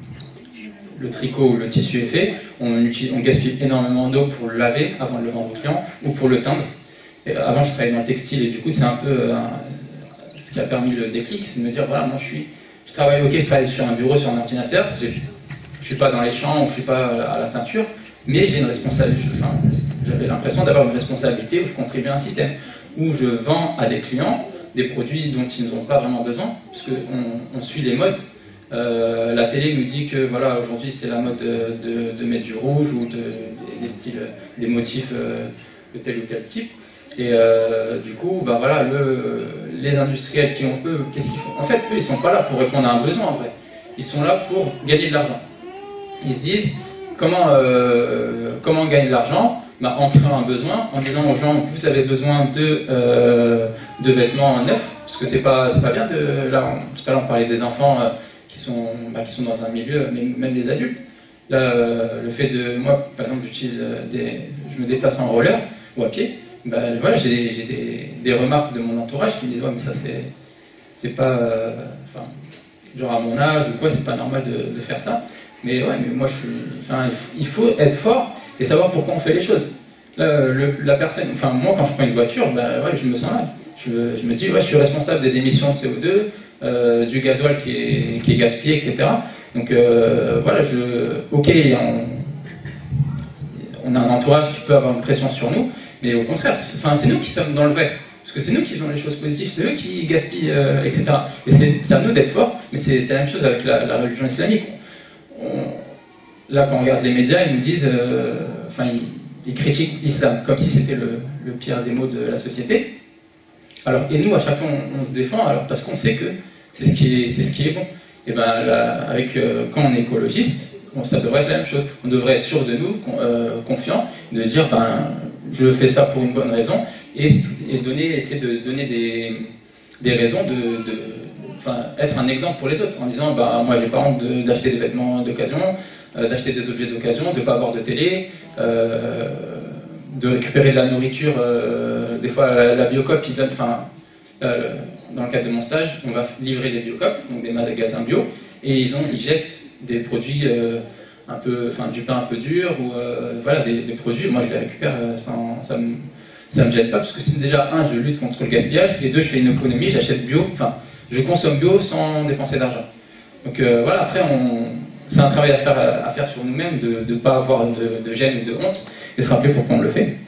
le tricot ou le tissu est fait, on, utilise, on gaspille énormément d'eau pour le laver avant de le vendre au client ou pour le teindre. Et avant, je travaillais dans le textile et du coup, c'est un peu un, ce qui a permis le déclic, c'est de me dire voilà, moi je suis, je travaille, ok, je travaille sur un bureau, sur un ordinateur, je ne suis pas dans les champs ou je ne suis pas à la teinture, mais j'ai une responsabilité. Enfin, j'avais l'impression d'avoir une responsabilité où je contribue à un système où je vends à des clients des produits dont ils n'ont pas vraiment besoin, parce qu'on on suit les modes. Euh, la télé nous dit que voilà, aujourd'hui c'est la mode de, de, de mettre du rouge ou de, des styles, des motifs euh, de tel ou tel type. Et euh, du coup, bah voilà, le, les industriels qui ont eux, qu'est-ce qu'ils font? En fait, eux, ils sont pas là pour répondre à un besoin en vrai. Ils sont là pour gagner de l'argent. Ils se disent comment euh, comment gagner de l'argent? Bah, en créant un besoin, en disant aux gens vous avez besoin de euh, de vêtements neufs, parce que c'est pas c'est pas bien de là. On, tout à l'heure on parlait des enfants. Euh, Qui sont, bah, qui sont dans un milieu, même, même les adultes. Là, euh, le fait de, moi, par exemple, j'utilise des, je me déplace en roller ou à pied, bah, voilà, j'ai des, des, des remarques de mon entourage qui me disent, ouais, mais ça, c'est, c'est pas, enfin, euh, genre à mon âge ou quoi, c'est pas normal de, de faire ça. Mais ouais, mais moi, je suis, enfin, il faut être fort et savoir pourquoi on fait les choses. Là, le, la personne, enfin, moi, quand je prends une voiture, bah, ouais, je me sens mal. Je, je me dis, ouais, je suis responsable des émissions de C O deux. Euh, du gasoil qui est, qui est gaspillé, et cetera. Donc euh, voilà, je, ok, on, on a un entourage qui peut avoir une pression sur nous, mais au contraire, enfin, c'est nous qui sommes dans le vrai, parce que c'est nous qui faisons les choses positives, c'est eux qui gaspillent, euh, et cetera. Et c'est à nous d'être forts, mais c'est la même chose avec la, la religion islamique. On, là, quand on regarde les médias, ils nous disent, euh, enfin, ils, ils critiquent l'islam, comme si c'était le, le pire des maux de la société. Alors, et nous, à chaque fois, on, on se défend, alors parce qu'on sait que c'est ce qui est, c'est ce qui est bon. Et ben, là, avec, euh, quand on est écologiste, bon, ça devrait être la même chose. On devrait être sûr de nous, euh, confiant, de dire, ben, je fais ça pour une bonne raison, et, et donner, essayer de donner des, des raisons de, de, enfin, être un exemple pour les autres, en disant, ben, moi, j'ai pas honte d'acheter de, des vêtements d'occasion, euh, d'acheter des objets d'occasion, de pas avoir de télé. Euh, de récupérer de la nourriture, euh, des fois la, la Biocop, ils donnent, enfin, euh, dans le cadre de mon stage, on va livrer des Biocop, donc des magasins bio, et ils, ont, ils jettent des produits euh, un peu, enfin du pain un peu dur, ou euh, voilà, des, des produits, moi je les récupère euh, sans, ça me, ça me gêne pas, parce que c'est déjà, un, je lutte contre le gaspillage, et deux, je fais une économie, j'achète bio, enfin, je consomme bio sans dépenser d'argent. Donc euh, voilà, après, c'est un travail à faire, à faire sur nous-mêmes, de ne pas avoir de, de gêne ou de honte, et se rappeler pourquoi on le fait.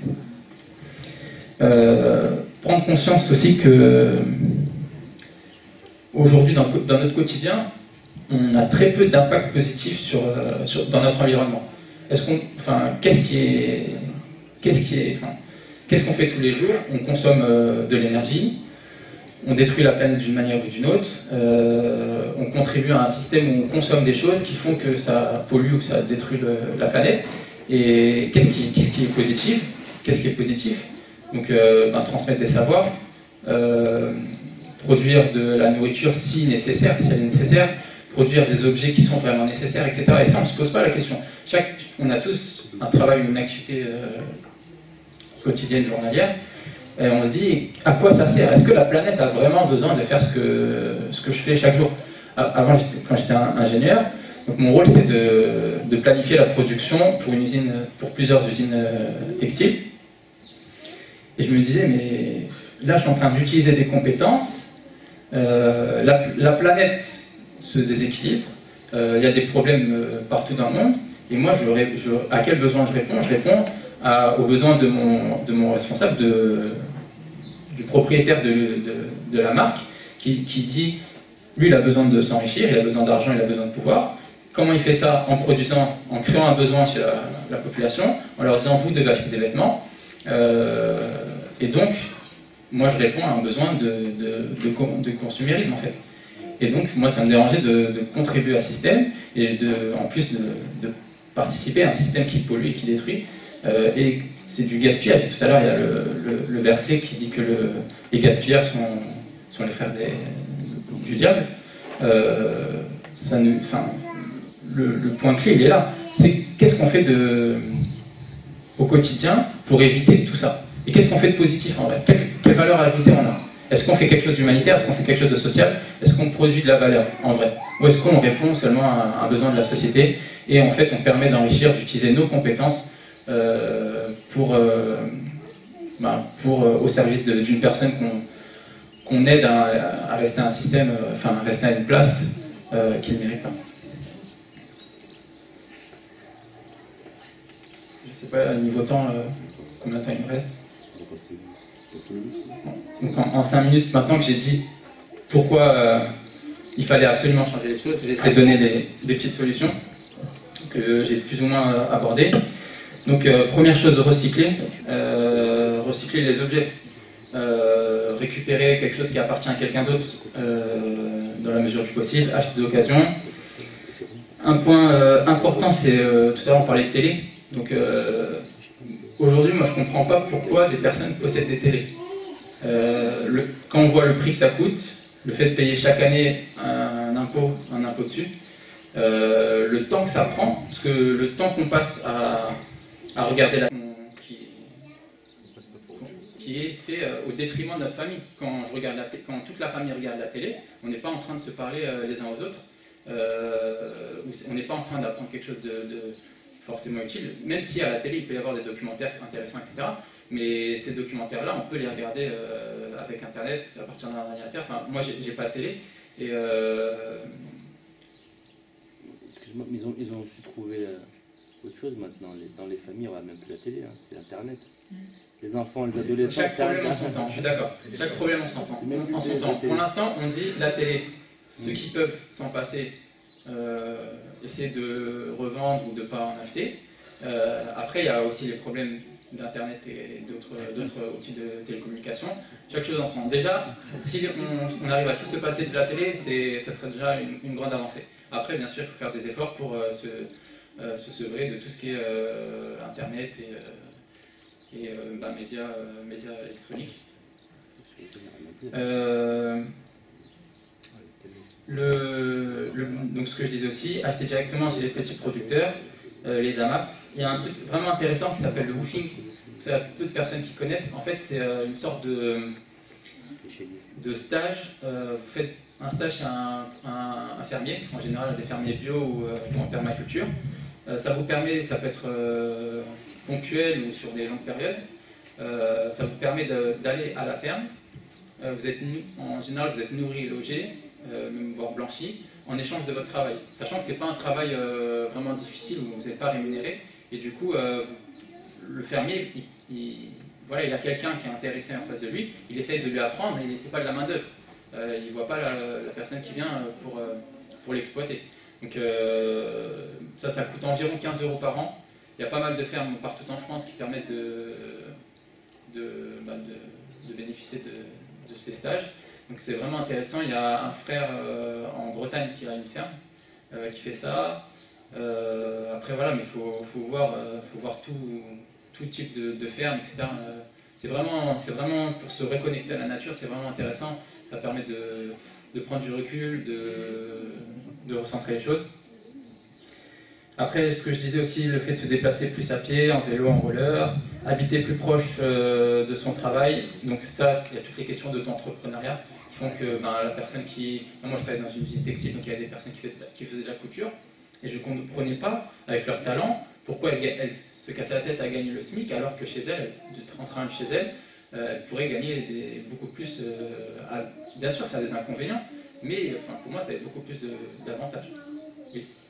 Euh, prendre conscience aussi que aujourd'hui, dans, dans notre quotidien, on a très peu d'impact positif sur, sur, dans notre environnement. Est-ce qu'on, enfin, qu'est-ce qui est, qu'est-ce qui est, enfin, qu'est-ce qu'on fait tous les jours? On consomme euh, de l'énergie, on détruit la planète d'une manière ou d'une autre, euh, on contribue à un système où on consomme des choses qui font que ça pollue ou ça détruit le, la planète. Et qu'est-ce qui, qu'est-ce qui est positif? Qu'est-ce qui est positif? Donc, euh, ben, transmettre des savoirs, euh, produire de la nourriture si nécessaire, si elle est nécessaire, produire des objets qui sont vraiment nécessaires, et cetera. Et ça, on ne se pose pas la question. Chaque, on a tous un travail, une activité euh, quotidienne, journalière, et on se dit, à quoi ça sert? Est-ce que la planète a vraiment besoin de faire ce que, ce que je fais chaque jour? Avant, quand j'étais ingénieur, donc mon rôle c'était de, de planifier la production pour, une usine, pour plusieurs usines euh, textiles. Et je me disais, mais là je suis en train d'utiliser des compétences, euh, la, la planète se déséquilibre, euh, il y a des problèmes euh, partout dans le monde, Et moi, je, je, à quel besoin je réponds? Je réponds à, aux besoins de mon, de mon responsable, de, du propriétaire de, de, de la marque, qui, qui dit, lui, il a besoin de s'enrichir, il a besoin d'argent, il a besoin de pouvoir. Comment il fait ça? En produisant, en créant un besoin chez la, la population, en leur disant, vous devez acheter des vêtements. Euh, et donc, moi, je réponds à un besoin de, de, de, de consumérisme, en fait. Et donc, moi, ça me dérangeait de, de contribuer à ce système, et de, en plus de, de participer à un système qui pollue et qui détruit. Euh, et c'est du gaspillage. Tout à l'heure, il y a le, le, le verset qui dit que le, les gaspilleurs sont, sont les frères des, du diable. Euh, ça nous, enfin, le, le point clé, il est là. C'est qu'est-ce qu'on fait de, au quotidien pour éviter tout ça? Et qu'est-ce qu'on fait de positif en vrai? Quelle, quelle valeur ajoutée on a? Est-ce qu'on fait quelque chose d'humanitaire? Est-ce qu'on fait quelque chose de social? Est-ce qu'on produit de la valeur en vrai? Ou est-ce qu'on répond seulement à un besoin de la société et en fait on permet d'enrichir, d'utiliser nos compétences euh, pour, euh, bah, pour euh, au service d'une personne qu'on qu'on aide à, à rester à un système, euh, enfin à rester à une place euh, qu'il ne mérite pas. Je ne sais pas, niveau temps, euh, combien de temps il me reste? Donc en, en cinq minutes, maintenant que j'ai dit pourquoi euh, il fallait absolument changer les choses, j'ai essayé de donner des, des petites solutions que j'ai plus ou moins euh, abordées. Donc euh, première chose, recycler, euh, recycler les objets, euh, récupérer quelque chose qui appartient à quelqu'un d'autre euh, dans la mesure du possible, acheter d'occasion. Un point euh, important, c'est euh, tout à l'heure on parlait de télé, donc euh, aujourd'hui moi je comprends pas pourquoi des personnes possèdent des télés. Euh, le, quand on voit le prix que ça coûte, le fait de payer chaque année un, un impôt, un impôt dessus, euh, le temps que ça prend, parce que le temps qu'on passe à, à regarder la qui, qui est fait euh, au détriment de notre famille. Quand, je regarde la quand toute la famille regarde la télé, on n'est pas en train de se parler euh, les uns aux autres, euh, on n'est pas en train d'apprendre quelque chose de, de forcément utile, même si à la télé il peut y avoir des documentaires intéressants, et cetera. Mais ces documentaires-là, on peut les regarder euh, avec Internet, à partir d'un ordinateur. Enfin, moi, j'ai pas de télé. Et euh... Excuse-moi, mais ils ont, ils ont aussi trouvé euh, autre chose maintenant. Les, dans les familles, on n'a même plus la télé, hein, c'est Internet. Mm. Les enfants, les adolescents... Chaque problème en son temps, je suis d'accord. Chaque problème en son temps. En son temps. Pour l'instant, on dit la télé. Ceux mm. qui peuvent s'en passer, euh, essayer de revendre ou de ne pas en acheter. Euh, après, il y a aussi les problèmes d'Internet et d'autres outils de télécommunication. Chaque chose en son temps. Déjà, si on, on arrive à tout se passer de la télé, ça serait déjà une, une grande avancée. Après, bien sûr, il faut faire des efforts pour euh, se, euh, se sevrer de tout ce qui est euh, Internet et, euh, et euh, bah, médias, euh, médias électroniques. Euh, le, le, donc ce que je disais aussi, acheter directement chez les petits producteurs, euh, les A M A P. Il y a un truc vraiment intéressant qui s'appelle le woofing. C'est peu de personnes qui connaissent. En fait, c'est euh, une sorte de, de stage. Euh, vous faites un stage chez un, un, un fermier, en général des fermiers bio ou, euh, ou en permaculture. Euh, ça vous permet, ça peut être euh, ponctuel ou sur des longues périodes. Euh, ça vous permet d'aller à la ferme. Euh, vous êtes, en général, vous êtes nourri et logé, euh, même voire blanchi, en échange de votre travail. Sachant que ce n'est pas un travail euh, vraiment difficile où vous n'êtes pas rémunéré. Et du coup, euh, vous, le fermier, il, il, voilà, il a quelqu'un qui est intéressé en face de lui, il essaye de lui apprendre, et c'est pas de la main-d'œuvre. Euh, il ne voit pas la, la personne qui vient pour, euh, pour l'exploiter. Donc euh, ça, ça coûte environ quinze euros par an. Il y a pas mal de fermes partout en France qui permettent de, de, bah, de, de bénéficier de, de ces stages. Donc c'est vraiment intéressant. Il y a un frère euh, en Bretagne qui a une ferme, euh, qui fait ça. Euh, après voilà, mais il faut, faut voir, euh, faut voir tout, tout type de, de ferme, et cetera. Euh, c'est vraiment, c'est vraiment, pour se reconnecter à la nature, c'est vraiment intéressant. Ça permet de, de prendre du recul, de, de recentrer les choses. Après, ce que je disais aussi, le fait de se déplacer plus à pied, en vélo, en roller, habiter plus proche euh, de son travail. Donc ça, il y a toutes les questions d'auto-entrepreneuriat qui font que ben, la personne qui... Moi, je travaille dans une usine textile, donc il y a des personnes qui, fait, qui faisaient de la couture. Et je ne comprenais pas, avec leur talent, pourquoi elles, elles se cassaient la tête à gagner le SMIC, alors que chez elles, en train de chez elles, euh, elles pourraient gagner des, beaucoup plus... Euh, à, bien sûr, ça a des inconvénients, mais enfin, pour moi, ça a beaucoup plus d'avantages.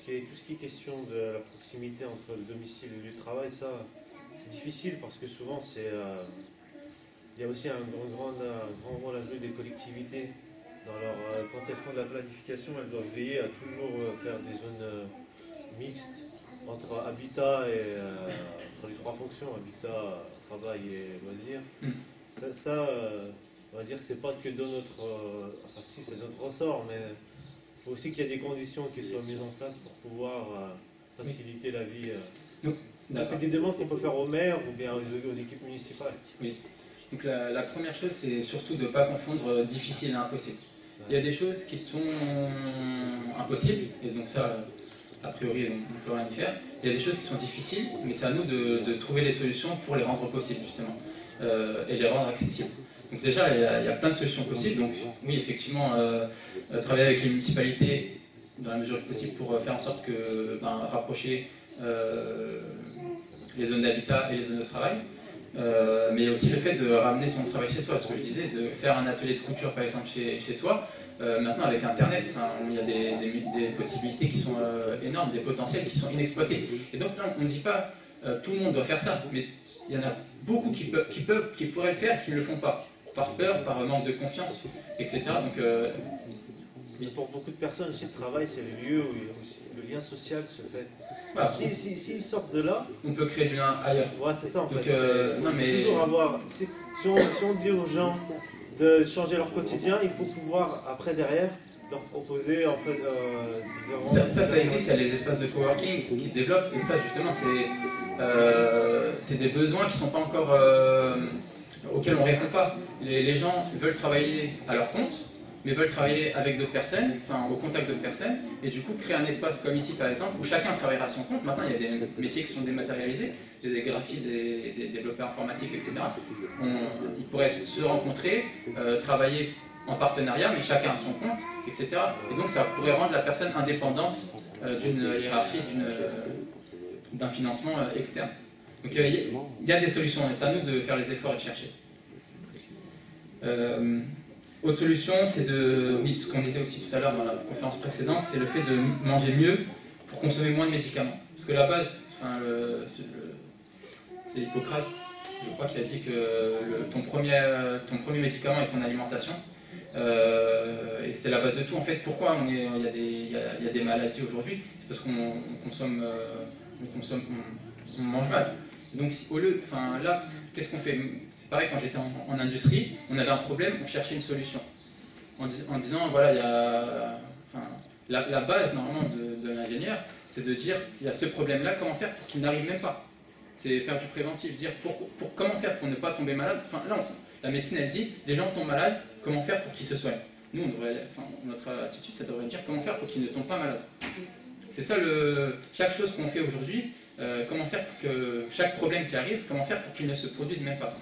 qui est, tout ce qui est question de la proximité entre le domicile et le lieu de travail, ça, c'est difficile parce que souvent, c'est, euh, il y a aussi un grand, grand, un grand rôle à jouer des collectivités. Dans leur, euh, quand elles font de la planification, elles doivent veiller à toujours euh, faire des zones euh, mixtes entre habitat et euh, entre les trois fonctions, habitat, travail et loisirs. Mm. Ça, ça euh, on va dire que c'est pas que de notre, euh, enfin si c'est notre ressort, mais il faut aussi qu'il y ait des conditions qui soient mises en place pour pouvoir euh, faciliter oui. la vie. Euh. Ça, c'est des demandes qu'on peut faire au maire ou bien aux, aux équipes municipales. Oui. Donc la, la première chose, c'est surtout de ne pas confondre difficile et impossible. Ouais. Il y a des choses qui sont impossibles, et donc ça, a priori, on ne peut rien y faire. Il y a des choses qui sont difficiles, mais c'est à nous de, de trouver les solutions pour les rendre possibles, justement, euh, et les rendre accessibles. Donc déjà, il y, a, il y a plein de solutions possibles. Donc oui, effectivement, euh, euh, travailler avec les municipalités dans la mesure du possible pour faire en sorte que ben, rapprocher euh, les zones d'habitat et les zones de travail. Euh, mais aussi le fait de ramener son travail chez soi, ce que je disais, de faire un atelier de couture par exemple chez, chez soi. Euh, maintenant avec Internet, il y a des, des, des possibilités qui sont euh, énormes, des potentiels qui sont inexploités. Et donc là on ne dit pas euh, tout le monde doit faire ça, mais il y en a beaucoup qui peuvent, qui, peuvent, qui pourraient le faire, qui ne le font pas, par peur, par manque de confiance, et cetera. Donc, euh, mais pour beaucoup de personnes, le travail c'est le lieu où le lien social se fait. Alors, s'ils si, si, si sortent de là, on peut créer du lien ailleurs. Ouais, c'est ça en donc, fait. Euh, il faut, non, faut mais... toujours avoir. Si, si, on, si on dit aux gens de changer leur quotidien, il faut pouvoir après derrière leur proposer en fait euh, différents. Ça, ça, ça existe. Il y a les espaces de coworking qui se développent et ça justement c'est euh, c'est des besoins qui sont pas encore euh, auxquels on répond pas. Les, les gens veulent travailler à leur compte, mais veulent travailler avec d'autres personnes, enfin au contact d'autres personnes, et du coup créer un espace comme ici par exemple, où chacun travaillera à son compte. Maintenant il y a des métiers qui sont dématérialisés, il y a des graphistes, des, des développeurs informatiques, et cetera. On, ils pourraient se rencontrer, euh, travailler en partenariat, mais chacun à son compte, et cetera. Et donc ça pourrait rendre la personne indépendante euh, d'une hiérarchie, d'un financement euh, externe. Donc il euh, y, y a des solutions, et c'est à nous de faire les efforts et de chercher. Euh, Autre solution, c'est de, oui, ce qu'on disait aussi tout à l'heure dans la conférence précédente, c'est le fait de manger mieux pour consommer moins de médicaments. Parce que la base, enfin, c'est Hippocrate, je crois, qui a dit que le, ton, premier, ton premier médicament est ton alimentation. Euh, et c'est la base de tout. En fait, pourquoi on est, il y a des, il y a, il y a des maladies aujourd'hui? C'est parce qu'on consomme, euh, on consomme, on, on mange mal. Donc, au lieu, enfin, là, qu'est-ce qu'on fait? C'est pareil, quand j'étais en, en industrie, on avait un problème, on cherchait une solution. En, dis, en disant, voilà, il y a, enfin, la, la base, normalement, de, de l'ingénieur, c'est de dire, il y a ce problème-là, comment faire pour qu'il n'arrive même pas? C'est faire du préventif, dire, pour, pour, comment faire pour ne pas tomber malade? Enfin, là, on, la médecine, elle dit, les gens tombent malades, comment faire pour qu'ils se soignent? Nous, on devrait, enfin, notre attitude, ça devrait dire, comment faire pour qu'ils ne tombent pas malades? C'est ça, le, chaque chose qu'on fait aujourd'hui. Euh, comment faire pour que chaque problème qui arrive, comment faire pour qu'il ne se produise même pas.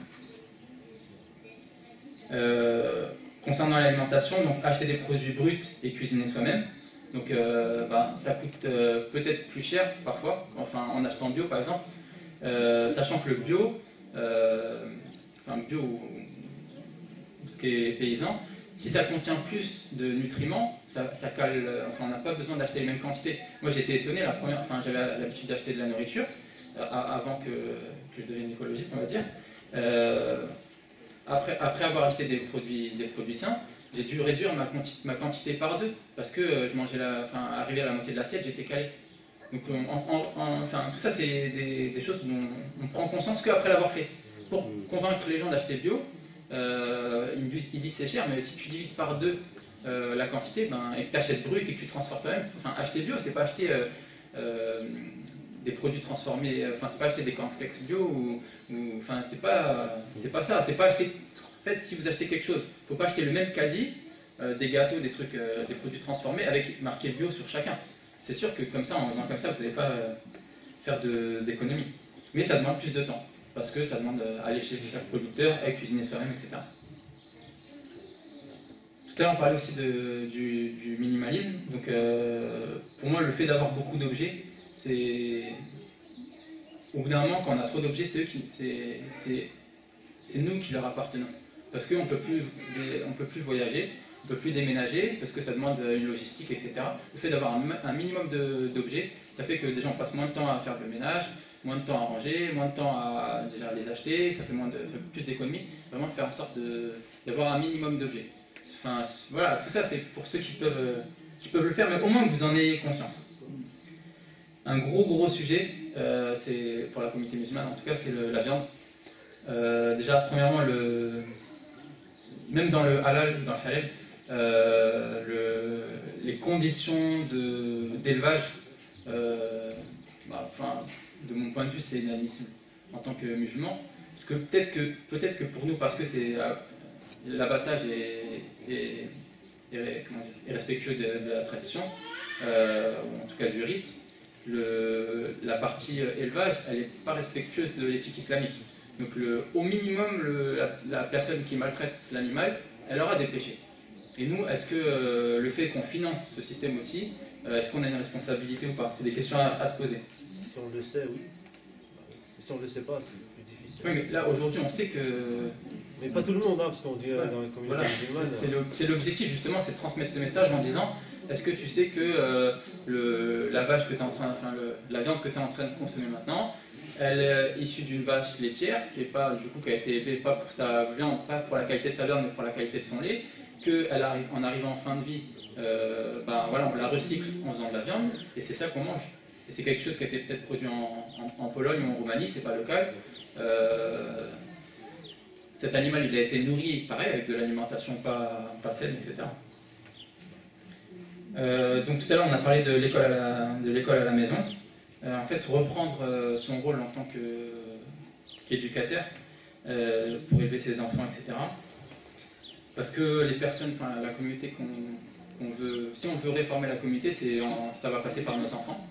Euh, concernant l'alimentation, donc acheter des produits bruts et cuisiner soi-même. Donc euh, bah, ça coûte euh, peut-être plus cher parfois, enfin en achetant bio par exemple, euh, sachant que le bio, euh, enfin bio ou, ou ce qui est paysan, si ça contient plus de nutriments, ça, ça cale, enfin on n'a pas besoin d'acheter les mêmes quantités. Moi j'étais étonné, la première, enfin j'avais l'habitude d'acheter de la nourriture, euh, avant que, que je devienne écologiste on va dire. Euh, après, après avoir acheté des produits, des produits sains, j'ai dû réduire ma, quanti ma quantité par deux, parce que euh, je mangeais la, enfin arrivé à la moitié de l'assiette, j'étais calé. Donc en, en, en, enfin, tout ça c'est des, des choses dont on prend conscience qu'après l'avoir fait. Pour convaincre les gens d'acheter bio, Euh, ils disent c'est cher, mais si tu divises par deux euh, la quantité, ben, et que tu achètes brut et que tu transformes toi-même, enfin acheter bio, c'est pas acheter euh, euh, des produits transformés, enfin c'est pas acheter des cornflakes bio ou, ou enfin c'est pas c'est pas ça, c'est pas acheter. En fait, si vous achetez quelque chose, faut pas acheter le même caddie, euh, des gâteaux, des trucs, euh, des produits transformés avec marqué bio sur chacun. C'est sûr que comme ça, en faisant comme ça, vous n'allez pas euh, faire d'économie, mais ça demande plus de temps. Parce que ça demande d'aller chez chaque producteur, à cuisiner soi-même, et cetera. Tout à l'heure, on parlait aussi de, du, du minimalisme. Donc, euh, pour moi, le fait d'avoir beaucoup d'objets, c'est... Au bout d'un moment, quand on a trop d'objets, c'est nous qui leur appartenons. Parce qu'on ne peut plus voyager, on ne peut plus déménager parce que ça demande une logistique, et cetera. Le fait d'avoir un, un minimum d'objets, ça fait que déjà on passe moins de temps à faire le ménage, moins de temps à ranger, moins de temps à déjà les acheter, ça fait, moins de, fait plus d'économies. Vraiment faire en sorte d'avoir un minimum d'objets. Enfin, voilà, tout ça c'est pour ceux qui peuvent, qui peuvent le faire, mais au moins que vous en ayez conscience. Un gros gros sujet, euh, c'est pour la communauté musulmane, en tout cas c'est la viande. Euh, déjà, premièrement, le, même dans le halal, dans le halal, euh, le, les conditions d'élevage, euh, bah, enfin, de mon point de vue, c'est inadmissible en tant que musulman. Parce que peut-être que, peut-être que pour nous, parce que c'est l'abattage est, est, est, comment dire, est respectueux de, de la tradition, euh, ou en tout cas du rite, le, la partie élevage, elle n'est pas respectueuse de l'éthique islamique. Donc le, au minimum, le, la, la personne qui maltraite l'animal, elle aura des péchés. Et nous, est-ce que euh, le fait qu'on finance ce système aussi, euh, est-ce qu'on a une responsabilité ou pas? C'est des questions à, à se poser. Si on le sait, oui. Mais si on ne le sait pas, c'est plus difficile. Oui, mais là, aujourd'hui, on sait que... Mais pas tout le monde, hein, parce qu'on dit ouais, dans les communautés voilà, musulmanes... C'est l'objectif, justement, c'est de transmettre ce message en disant est-ce que tu sais que euh, le, la vache que tu es en train... Enfin, le, la viande que tu es en train de consommer maintenant, elle est issue d'une vache laitière qui est pas, du coup, qui a été élevée pas pour sa viande, pas pour la qualité de sa viande, mais pour la qualité de son lait, qu'elle arrive, en arrivant en fin de vie, euh, ben, voilà, on la recycle en faisant de la viande, et c'est ça qu'on mange. Et c'est quelque chose qui a été peut-être produit en, en, en Pologne ou en Roumanie, c'est pas local. Euh, cet animal, il a été nourri, pareil, avec de l'alimentation pas, pas saine, et cetera. Euh, donc tout à l'heure, on a parlé de l'école à, à la maison. Euh, en fait, reprendre euh, son rôle en tant qu'éducateur qu euh, pour élever ses enfants, et cetera. Parce que les personnes, enfin la communauté qu'on qu'on veut, si on veut réformer la communauté, c'est ça va passer par nos enfants.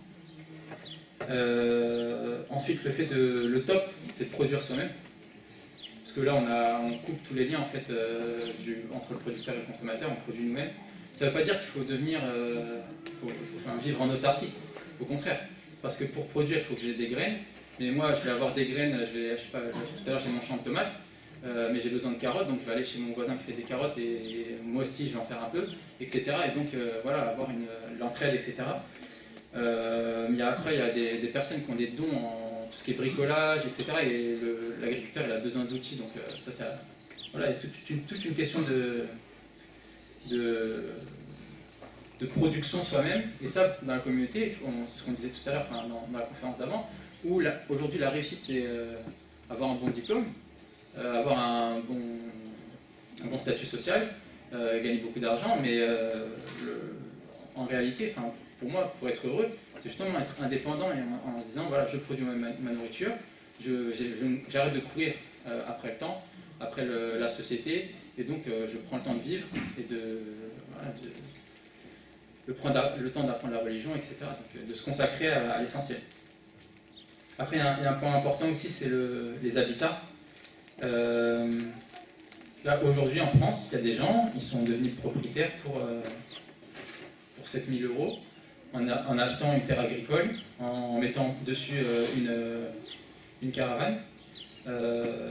Euh, ensuite, le fait de, le top, c'est de produire soi-même. Parce que là, on, a, on coupe tous les liens en fait euh, du, entre le producteur et le consommateur, on produit nous-mêmes. Ça ne veut pas dire qu'il faut devenir, euh, faut, faut, enfin, vivre en autarcie. Au contraire. Parce que pour produire, il faut que j'ai des graines. Mais moi, je vais avoir des graines, je vais, je sais pas, tout à l'heure j'ai mon champ de tomates, euh, mais j'ai besoin de carottes, donc je vais aller chez mon voisin qui fait des carottes et, et moi aussi je vais en faire un peu, et cetera. Et donc euh, voilà, avoir l'entraide, et cetera. Euh, il y a, après, il y a des, des personnes qui ont des dons en tout ce qui est bricolage, et cetera. Et l'agriculteur, il a besoin d'outils, donc euh, ça, ça, voilà, toute, toute, une, toute une question de, de de production soi-même, et ça dans la communauté, c'est ce qu'on disait tout à l'heure, enfin, dans, dans la conférence d'avant, où aujourd'hui la réussite c'est euh, avoir un bon diplôme, euh, avoir un bon, un bon statut social, euh, gagner beaucoup d'argent, mais euh, le, en réalité, enfin, pour moi, pour être heureux, c'est justement être indépendant et en, en se disant voilà, je produis ma, ma nourriture, j'arrête de courir euh, après le temps, après le, la société, et donc euh, je prends le temps de vivre et de, voilà, de Le, prendre, le temps d'apprendre la religion, et cetera. Donc, de se consacrer à, à l'essentiel. Après, il y, a un, il y a un point important aussi, c'est le, les habitats. Euh, là, aujourd'hui, en France, il y a des gens, ils sont devenus propriétaires pour, euh, pour sept mille euros en, a, en achetant une terre agricole, en mettant dessus euh, une, une caravane. Euh,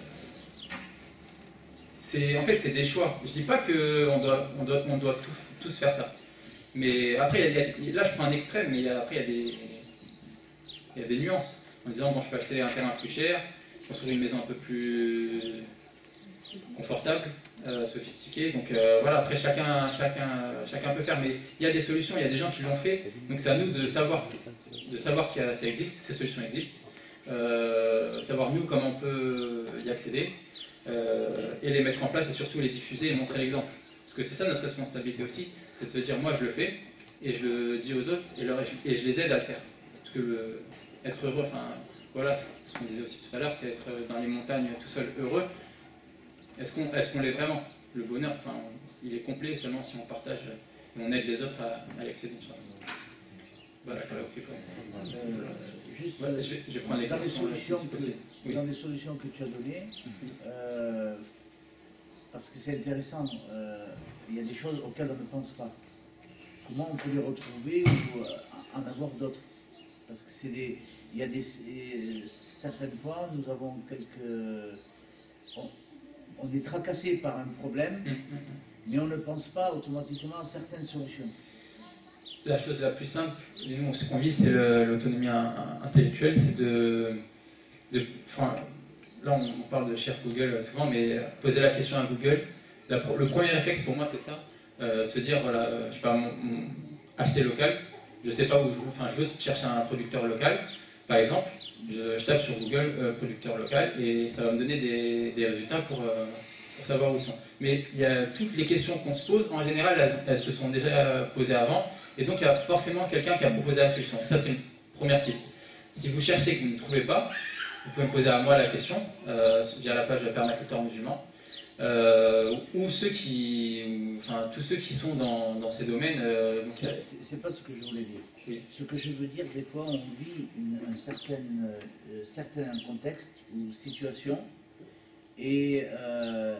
en fait, c'est des choix. Je ne dis pas qu'on doit, on doit, on doit tout, tous faire ça. Mais après, il y a, il y a, là je prends un extrême, mais il y a, après il y, a des, il y a des nuances. En disant, bon, je peux acheter un terrain plus cher, construire une maison un peu plus confortable, euh, sophistiquée. Donc euh, voilà, après chacun, chacun, chacun peut faire, mais il y a des solutions, il y a des gens qui l'ont fait. Donc c'est à nous de savoir, de savoir que ça existe, ces solutions existent, euh, savoir nous comment on peut y accéder, euh, et les mettre en place et surtout les diffuser et montrer l'exemple. Parce que c'est ça notre responsabilité aussi, c'est de se dire moi je le fais et je le dis aux autres et, leur, et je les aide à le faire. Parce que le, être heureux, enfin voilà, ce qu'on disait aussi tout à l'heure, c'est être dans les montagnes tout seul heureux. Est-ce qu'on est-ce qu'on l'est vraiment? Le bonheur, enfin, il est complet seulement si on partage et on aide les autres à, à y accéder. Voilà, voilà, vous faites quoi euh, Juste, ouais, je, vais, je vais prendre les dans questions les solutions si, si que, oui. Dans les solutions que tu as données, euh, parce que c'est intéressant, euh, il y a des choses auxquelles on ne pense pas. Comment on peut les retrouver ou euh, en avoir d'autres? Parce que c'est des, il y a des, certaines fois, nous avons quelques, on, on est tracassé par un problème, mais on ne pense pas automatiquement à certaines solutions. La chose la plus simple, et nous, ce qu'on vit, c'est l'autonomie intellectuelle, c'est de, de enfin, là on, on parle de cher Google souvent, mais poser la question à Google, la, le premier réflexe pour moi c'est ça, euh, de se dire, voilà, je sais pas, mon, mon, acheter local, je sais pas où, je, enfin je veux chercher un producteur local, par exemple, je, je tape sur Google euh, producteur local et ça va me donner des, des résultats pour, euh, pour savoir où ils sont. Mais il y a toutes les questions qu'on se pose, en général elles, elles se sont déjà posées avant, et donc il y a forcément quelqu'un qui a proposé la solution. Ça c'est une première piste. Si vous cherchez et que vous ne trouvez pas, vous pouvez me poser à moi la question euh, via la page de Permaculteur Musulman. Euh, ou ceux qui, ou, enfin tous ceux qui sont dans, dans ces domaines. Euh, c'est pas ce que je voulais dire. Oui. Ce que je veux dire, des fois, on vit une, un certain, euh, certain contexte ou situation, et euh,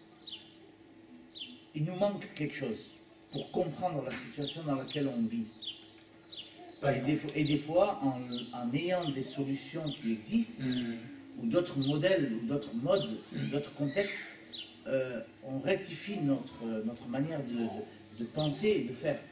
il nous manque quelque chose pour comprendre la situation dans laquelle on vit. Et des, et des fois, en, en ayant des solutions qui existent, mmh. ou d'autres modèles, ou d'autres modes, mmh. d'autres contextes, euh, on rectifie notre, notre manière de, de, de penser et de faire.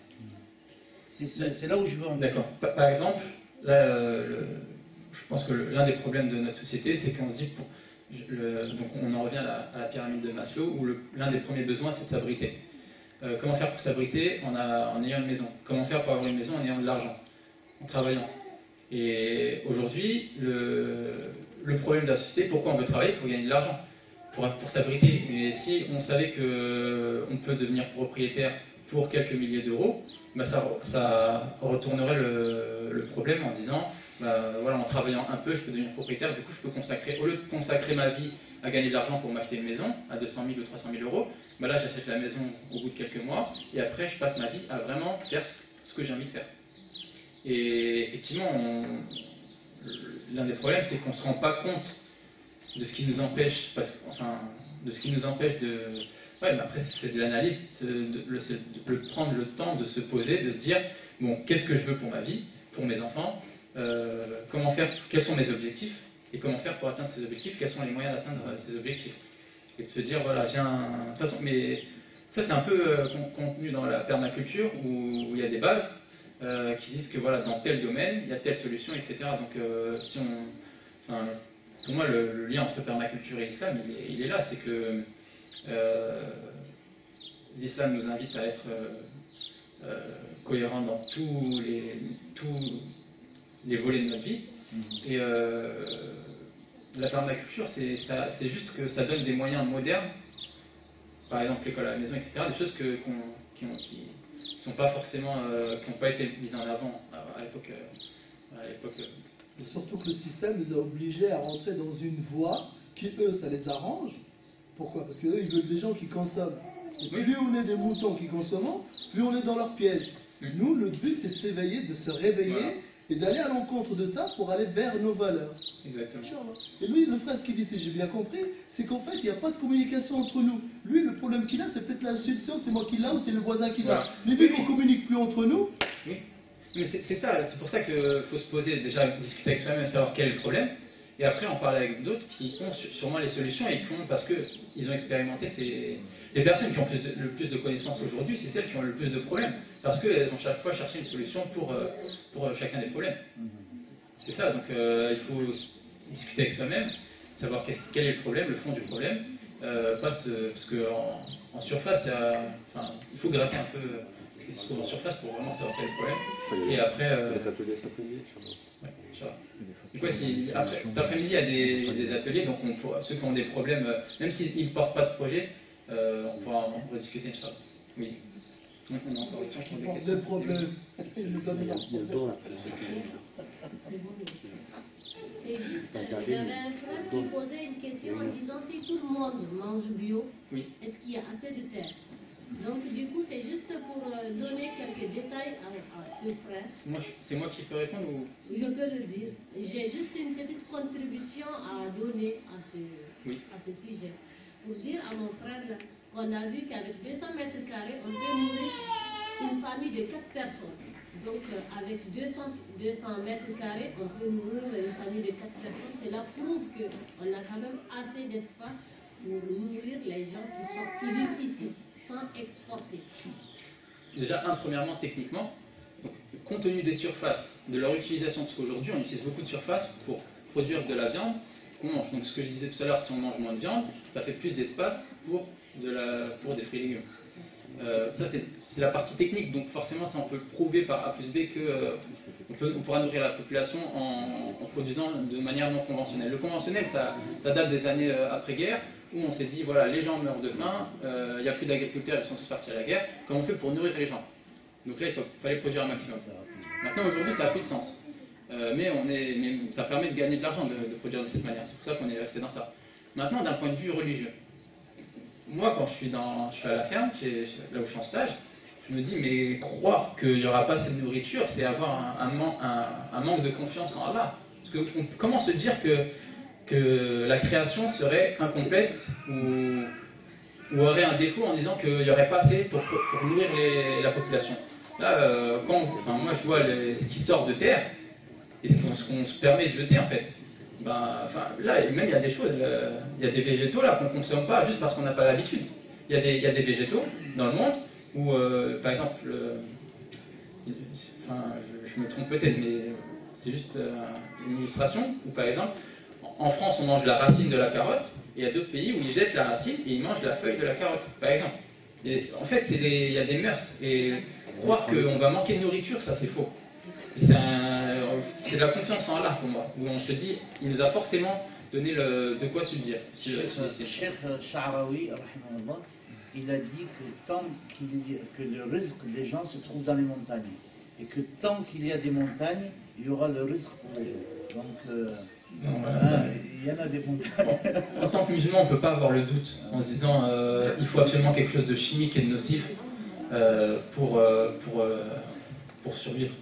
C'est là où je veux en venir. D'accord. Par, par exemple, là, le, je pense que l'un des problèmes de notre société, c'est qu'on se dit, pour, le, donc on en revient à la, à la pyramide de Maslow, où l'un des premiers besoins, c'est de s'abriter. Euh, comment faire pour s'abriter en, en ayant une maison? Comment faire pour avoir une maison en ayant de l'argent? En travaillant. Et aujourd'hui, le, le problème de la société, pourquoi on veut travailler? Pour gagner de l'argent, pour, pour s'abriter. Mais si on savait qu'on peut devenir propriétaire pour quelques milliers d'euros, bah ça, ça retournerait le, le problème en disant, bah voilà, en travaillant un peu, je peux devenir propriétaire, du coup je peux consacrer, au lieu de consacrer ma vie à gagner de l'argent pour m'acheter une maison à deux cent mille ou trois cent mille euros, bah là j'achète la maison au bout de quelques mois, et après je passe ma vie à vraiment faire ce que j'ai envie de faire. Et effectivement, l'un des problèmes, c'est qu'on ne se rend pas compte de ce qui nous empêche, parce, enfin, de ce qui nous empêche de... Ouais, mais après, c'est de l'analyse, c'est de, de, de prendre le temps de se poser, de se dire, bon, qu'est-ce que je veux pour ma vie, pour mes enfants, euh, comment faire, quels sont mes objectifs, et comment faire pour atteindre ces objectifs, quels sont les moyens d'atteindre ces objectifs. Et de se dire, voilà, j'ai un... De toute façon, mais ça, c'est un peu euh, contenu dans la permaculture, où, où il y a des bases, Euh, qui disent que voilà, dans tel domaine, il y a telle solution, et cetera. Donc, euh, si on, enfin, pour moi, le, le lien entre permaculture et l'islam, il est, il est là. C'est que euh, l'islam nous invite à être euh, euh, cohérents dans tous les, tous les volets de notre vie. Et euh, la permaculture, c'est juste que ça donne des moyens modernes, par exemple l'école à la maison, et cetera. Des choses que, qu'on, qui, qui sont pas forcément, euh, qui n'ont pas été mises en avant à l'époque. Euh, euh. Surtout que le système nous a obligés à rentrer dans une voie qui, eux, ça les arrange. Pourquoi? Parce qu'eux, ils veulent des gens qui consomment. Et oui. Plus on est des moutons qui consomment, plus on est dans leur piège. Oui. Nous, le but, c'est de s'éveiller, de se réveiller, voilà. Et d'aller à l'encontre de ça pour aller vers nos valeurs. Exactement. Et lui, le frère, ce qu'il dit, si j'ai bien compris, c'est qu'en fait, il n'y a pas de communication entre nous. Lui, le problème qu'il a, c'est peut-être la solution, c'est moi qui l'a ou c'est le voisin qui l'a. Voilà. Mais vu qu'on ne communique plus entre nous... Oui, mais c'est ça, c'est pour ça qu'il faut se poser, déjà discuter avec soi-même, savoir quel est le problème, et après en parler avec d'autres qui ont sûrement les solutions et qui ont, parce qu'ils ont expérimenté ces... Les personnes qui ont plus de, le plus de connaissances aujourd'hui, c'est celles qui ont le plus de problèmes, parce qu'elles ont chaque fois cherché une solution pour, euh, pour chacun des problèmes. C'est ça, donc euh, il faut discuter avec soi-même, savoir qu quel est le problème, le fond du problème, euh, pas ce, parce qu'en en surface, il, y a, enfin, il faut gratter un peu ce qui se trouve en surface pour vraiment savoir quel est le problème. Et après... Euh, les ateliers cet après-midi, ouais, donc ouais, si, après, cet après-midi, il y a des, des ateliers, donc on pourra, ceux qui ont des problèmes, même s'ils ne portent pas de projet, Euh, on pourra en rediscuter, Inch'Allah. Oui. Donc on a encore ceux qui portent des problèmes. C'est juste, il y avait un frère qui posait une question en disant si tout le monde mange bio, oui. Est-ce qu'il y a assez de terre? Donc du coup, c'est juste pour donner quelques détails à, à ce frère. C'est moi qui peux répondre ou... Je peux le dire. J'ai juste une petite contribution à donner à ce, oui. à ce sujet. Pour dire à mon frère qu'on a vu qu'avec deux cents mètres carrés, on peut nourrir une famille de quatre personnes. Donc euh, avec deux cents mètres carrés, on peut nourrir une famille de quatre personnes. Cela prouve qu'on a quand même assez d'espace pour nourrir les gens qui, sont, qui vivent ici. sans exporter? Déjà, un, premièrement, techniquement, donc, compte tenu des surfaces, de leur utilisation, parce qu'aujourd'hui on utilise beaucoup de surfaces pour produire de la viande qu'on mange. Donc ce que je disais tout à l'heure, si on mange moins de viande, ça fait plus d'espace pour, de la, pour des fruits et légumes. Euh, ça c'est la partie technique, donc forcément ça on peut prouver par A plus B que euh, on, peut, on pourra nourrir la population en, en produisant de manière non conventionnelle. Le conventionnel ça, ça date des années euh, après-guerre, où on s'est dit voilà, les gens meurent de faim, il euh, n'y a plus d'agriculteurs, ils sont tous partis à la guerre, comment on fait pour nourrir les gens? Donc là il faut, fallait produire un maximum. Maintenant aujourd'hui ça n'a plus de sens, euh, mais, on est, mais ça permet de gagner de l'argent de, de produire de cette manière, c'est pour ça qu'on est resté dans ça. Maintenant d'un point de vue religieux, moi, quand je suis, dans, je suis à la ferme, chez, là où je suis en stage, je me dis, mais croire qu'il n'y aura pas assez de nourriture, c'est avoir un, un, un, un manque de confiance en Allah. Parce que on, comment se dire que, que la création serait incomplète ou, ou aurait un défaut en disant qu'il n'y aurait pas assez pour, pour nourrir les, la population? Là, euh, quand on, enfin, moi, je vois les, ce qui sort de terre et ce qu'on qu'on se permet de jeter, en fait. Ben, enfin, là, même il y a des choses, le, il y a des végétaux là qu'on ne consomme pas juste parce qu'on n'a pas l'habitude. Il, il y a des végétaux dans le monde où, euh, par exemple, euh, enfin, je, je me trompe peut-être, mais c'est juste euh, une illustration, où par exemple, en France on mange la racine de la carotte, et il y a d'autres pays où ils jettent la racine et ils mangent la feuille de la carotte, par exemple. Et, en fait, des, il y a des mœurs, et croire qu'on va manquer de nourriture, ça c'est faux. C'est de la confiance en Allah pour moi, où on se dit, il nous a forcément donné le, de quoi se dire. Cheikh Sha'rawi, il a dit que tant qu'il que le risque des gens se trouve dans les montagnes, et que tant qu'il y a des montagnes, il y aura le risque pour les gens. Donc, euh, non, voilà, ah, il y en a des montagnes. En tant que musulman, on ne peut pas avoir le doute en se disant euh, il faut absolument quelque chose de chimique et de nocif euh, pour, euh, pour, euh, pour survivre.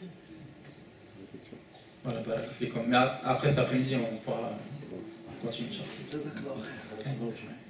Voilà, bah, fait comme... Mais après cet après-midi, on pourra continuer.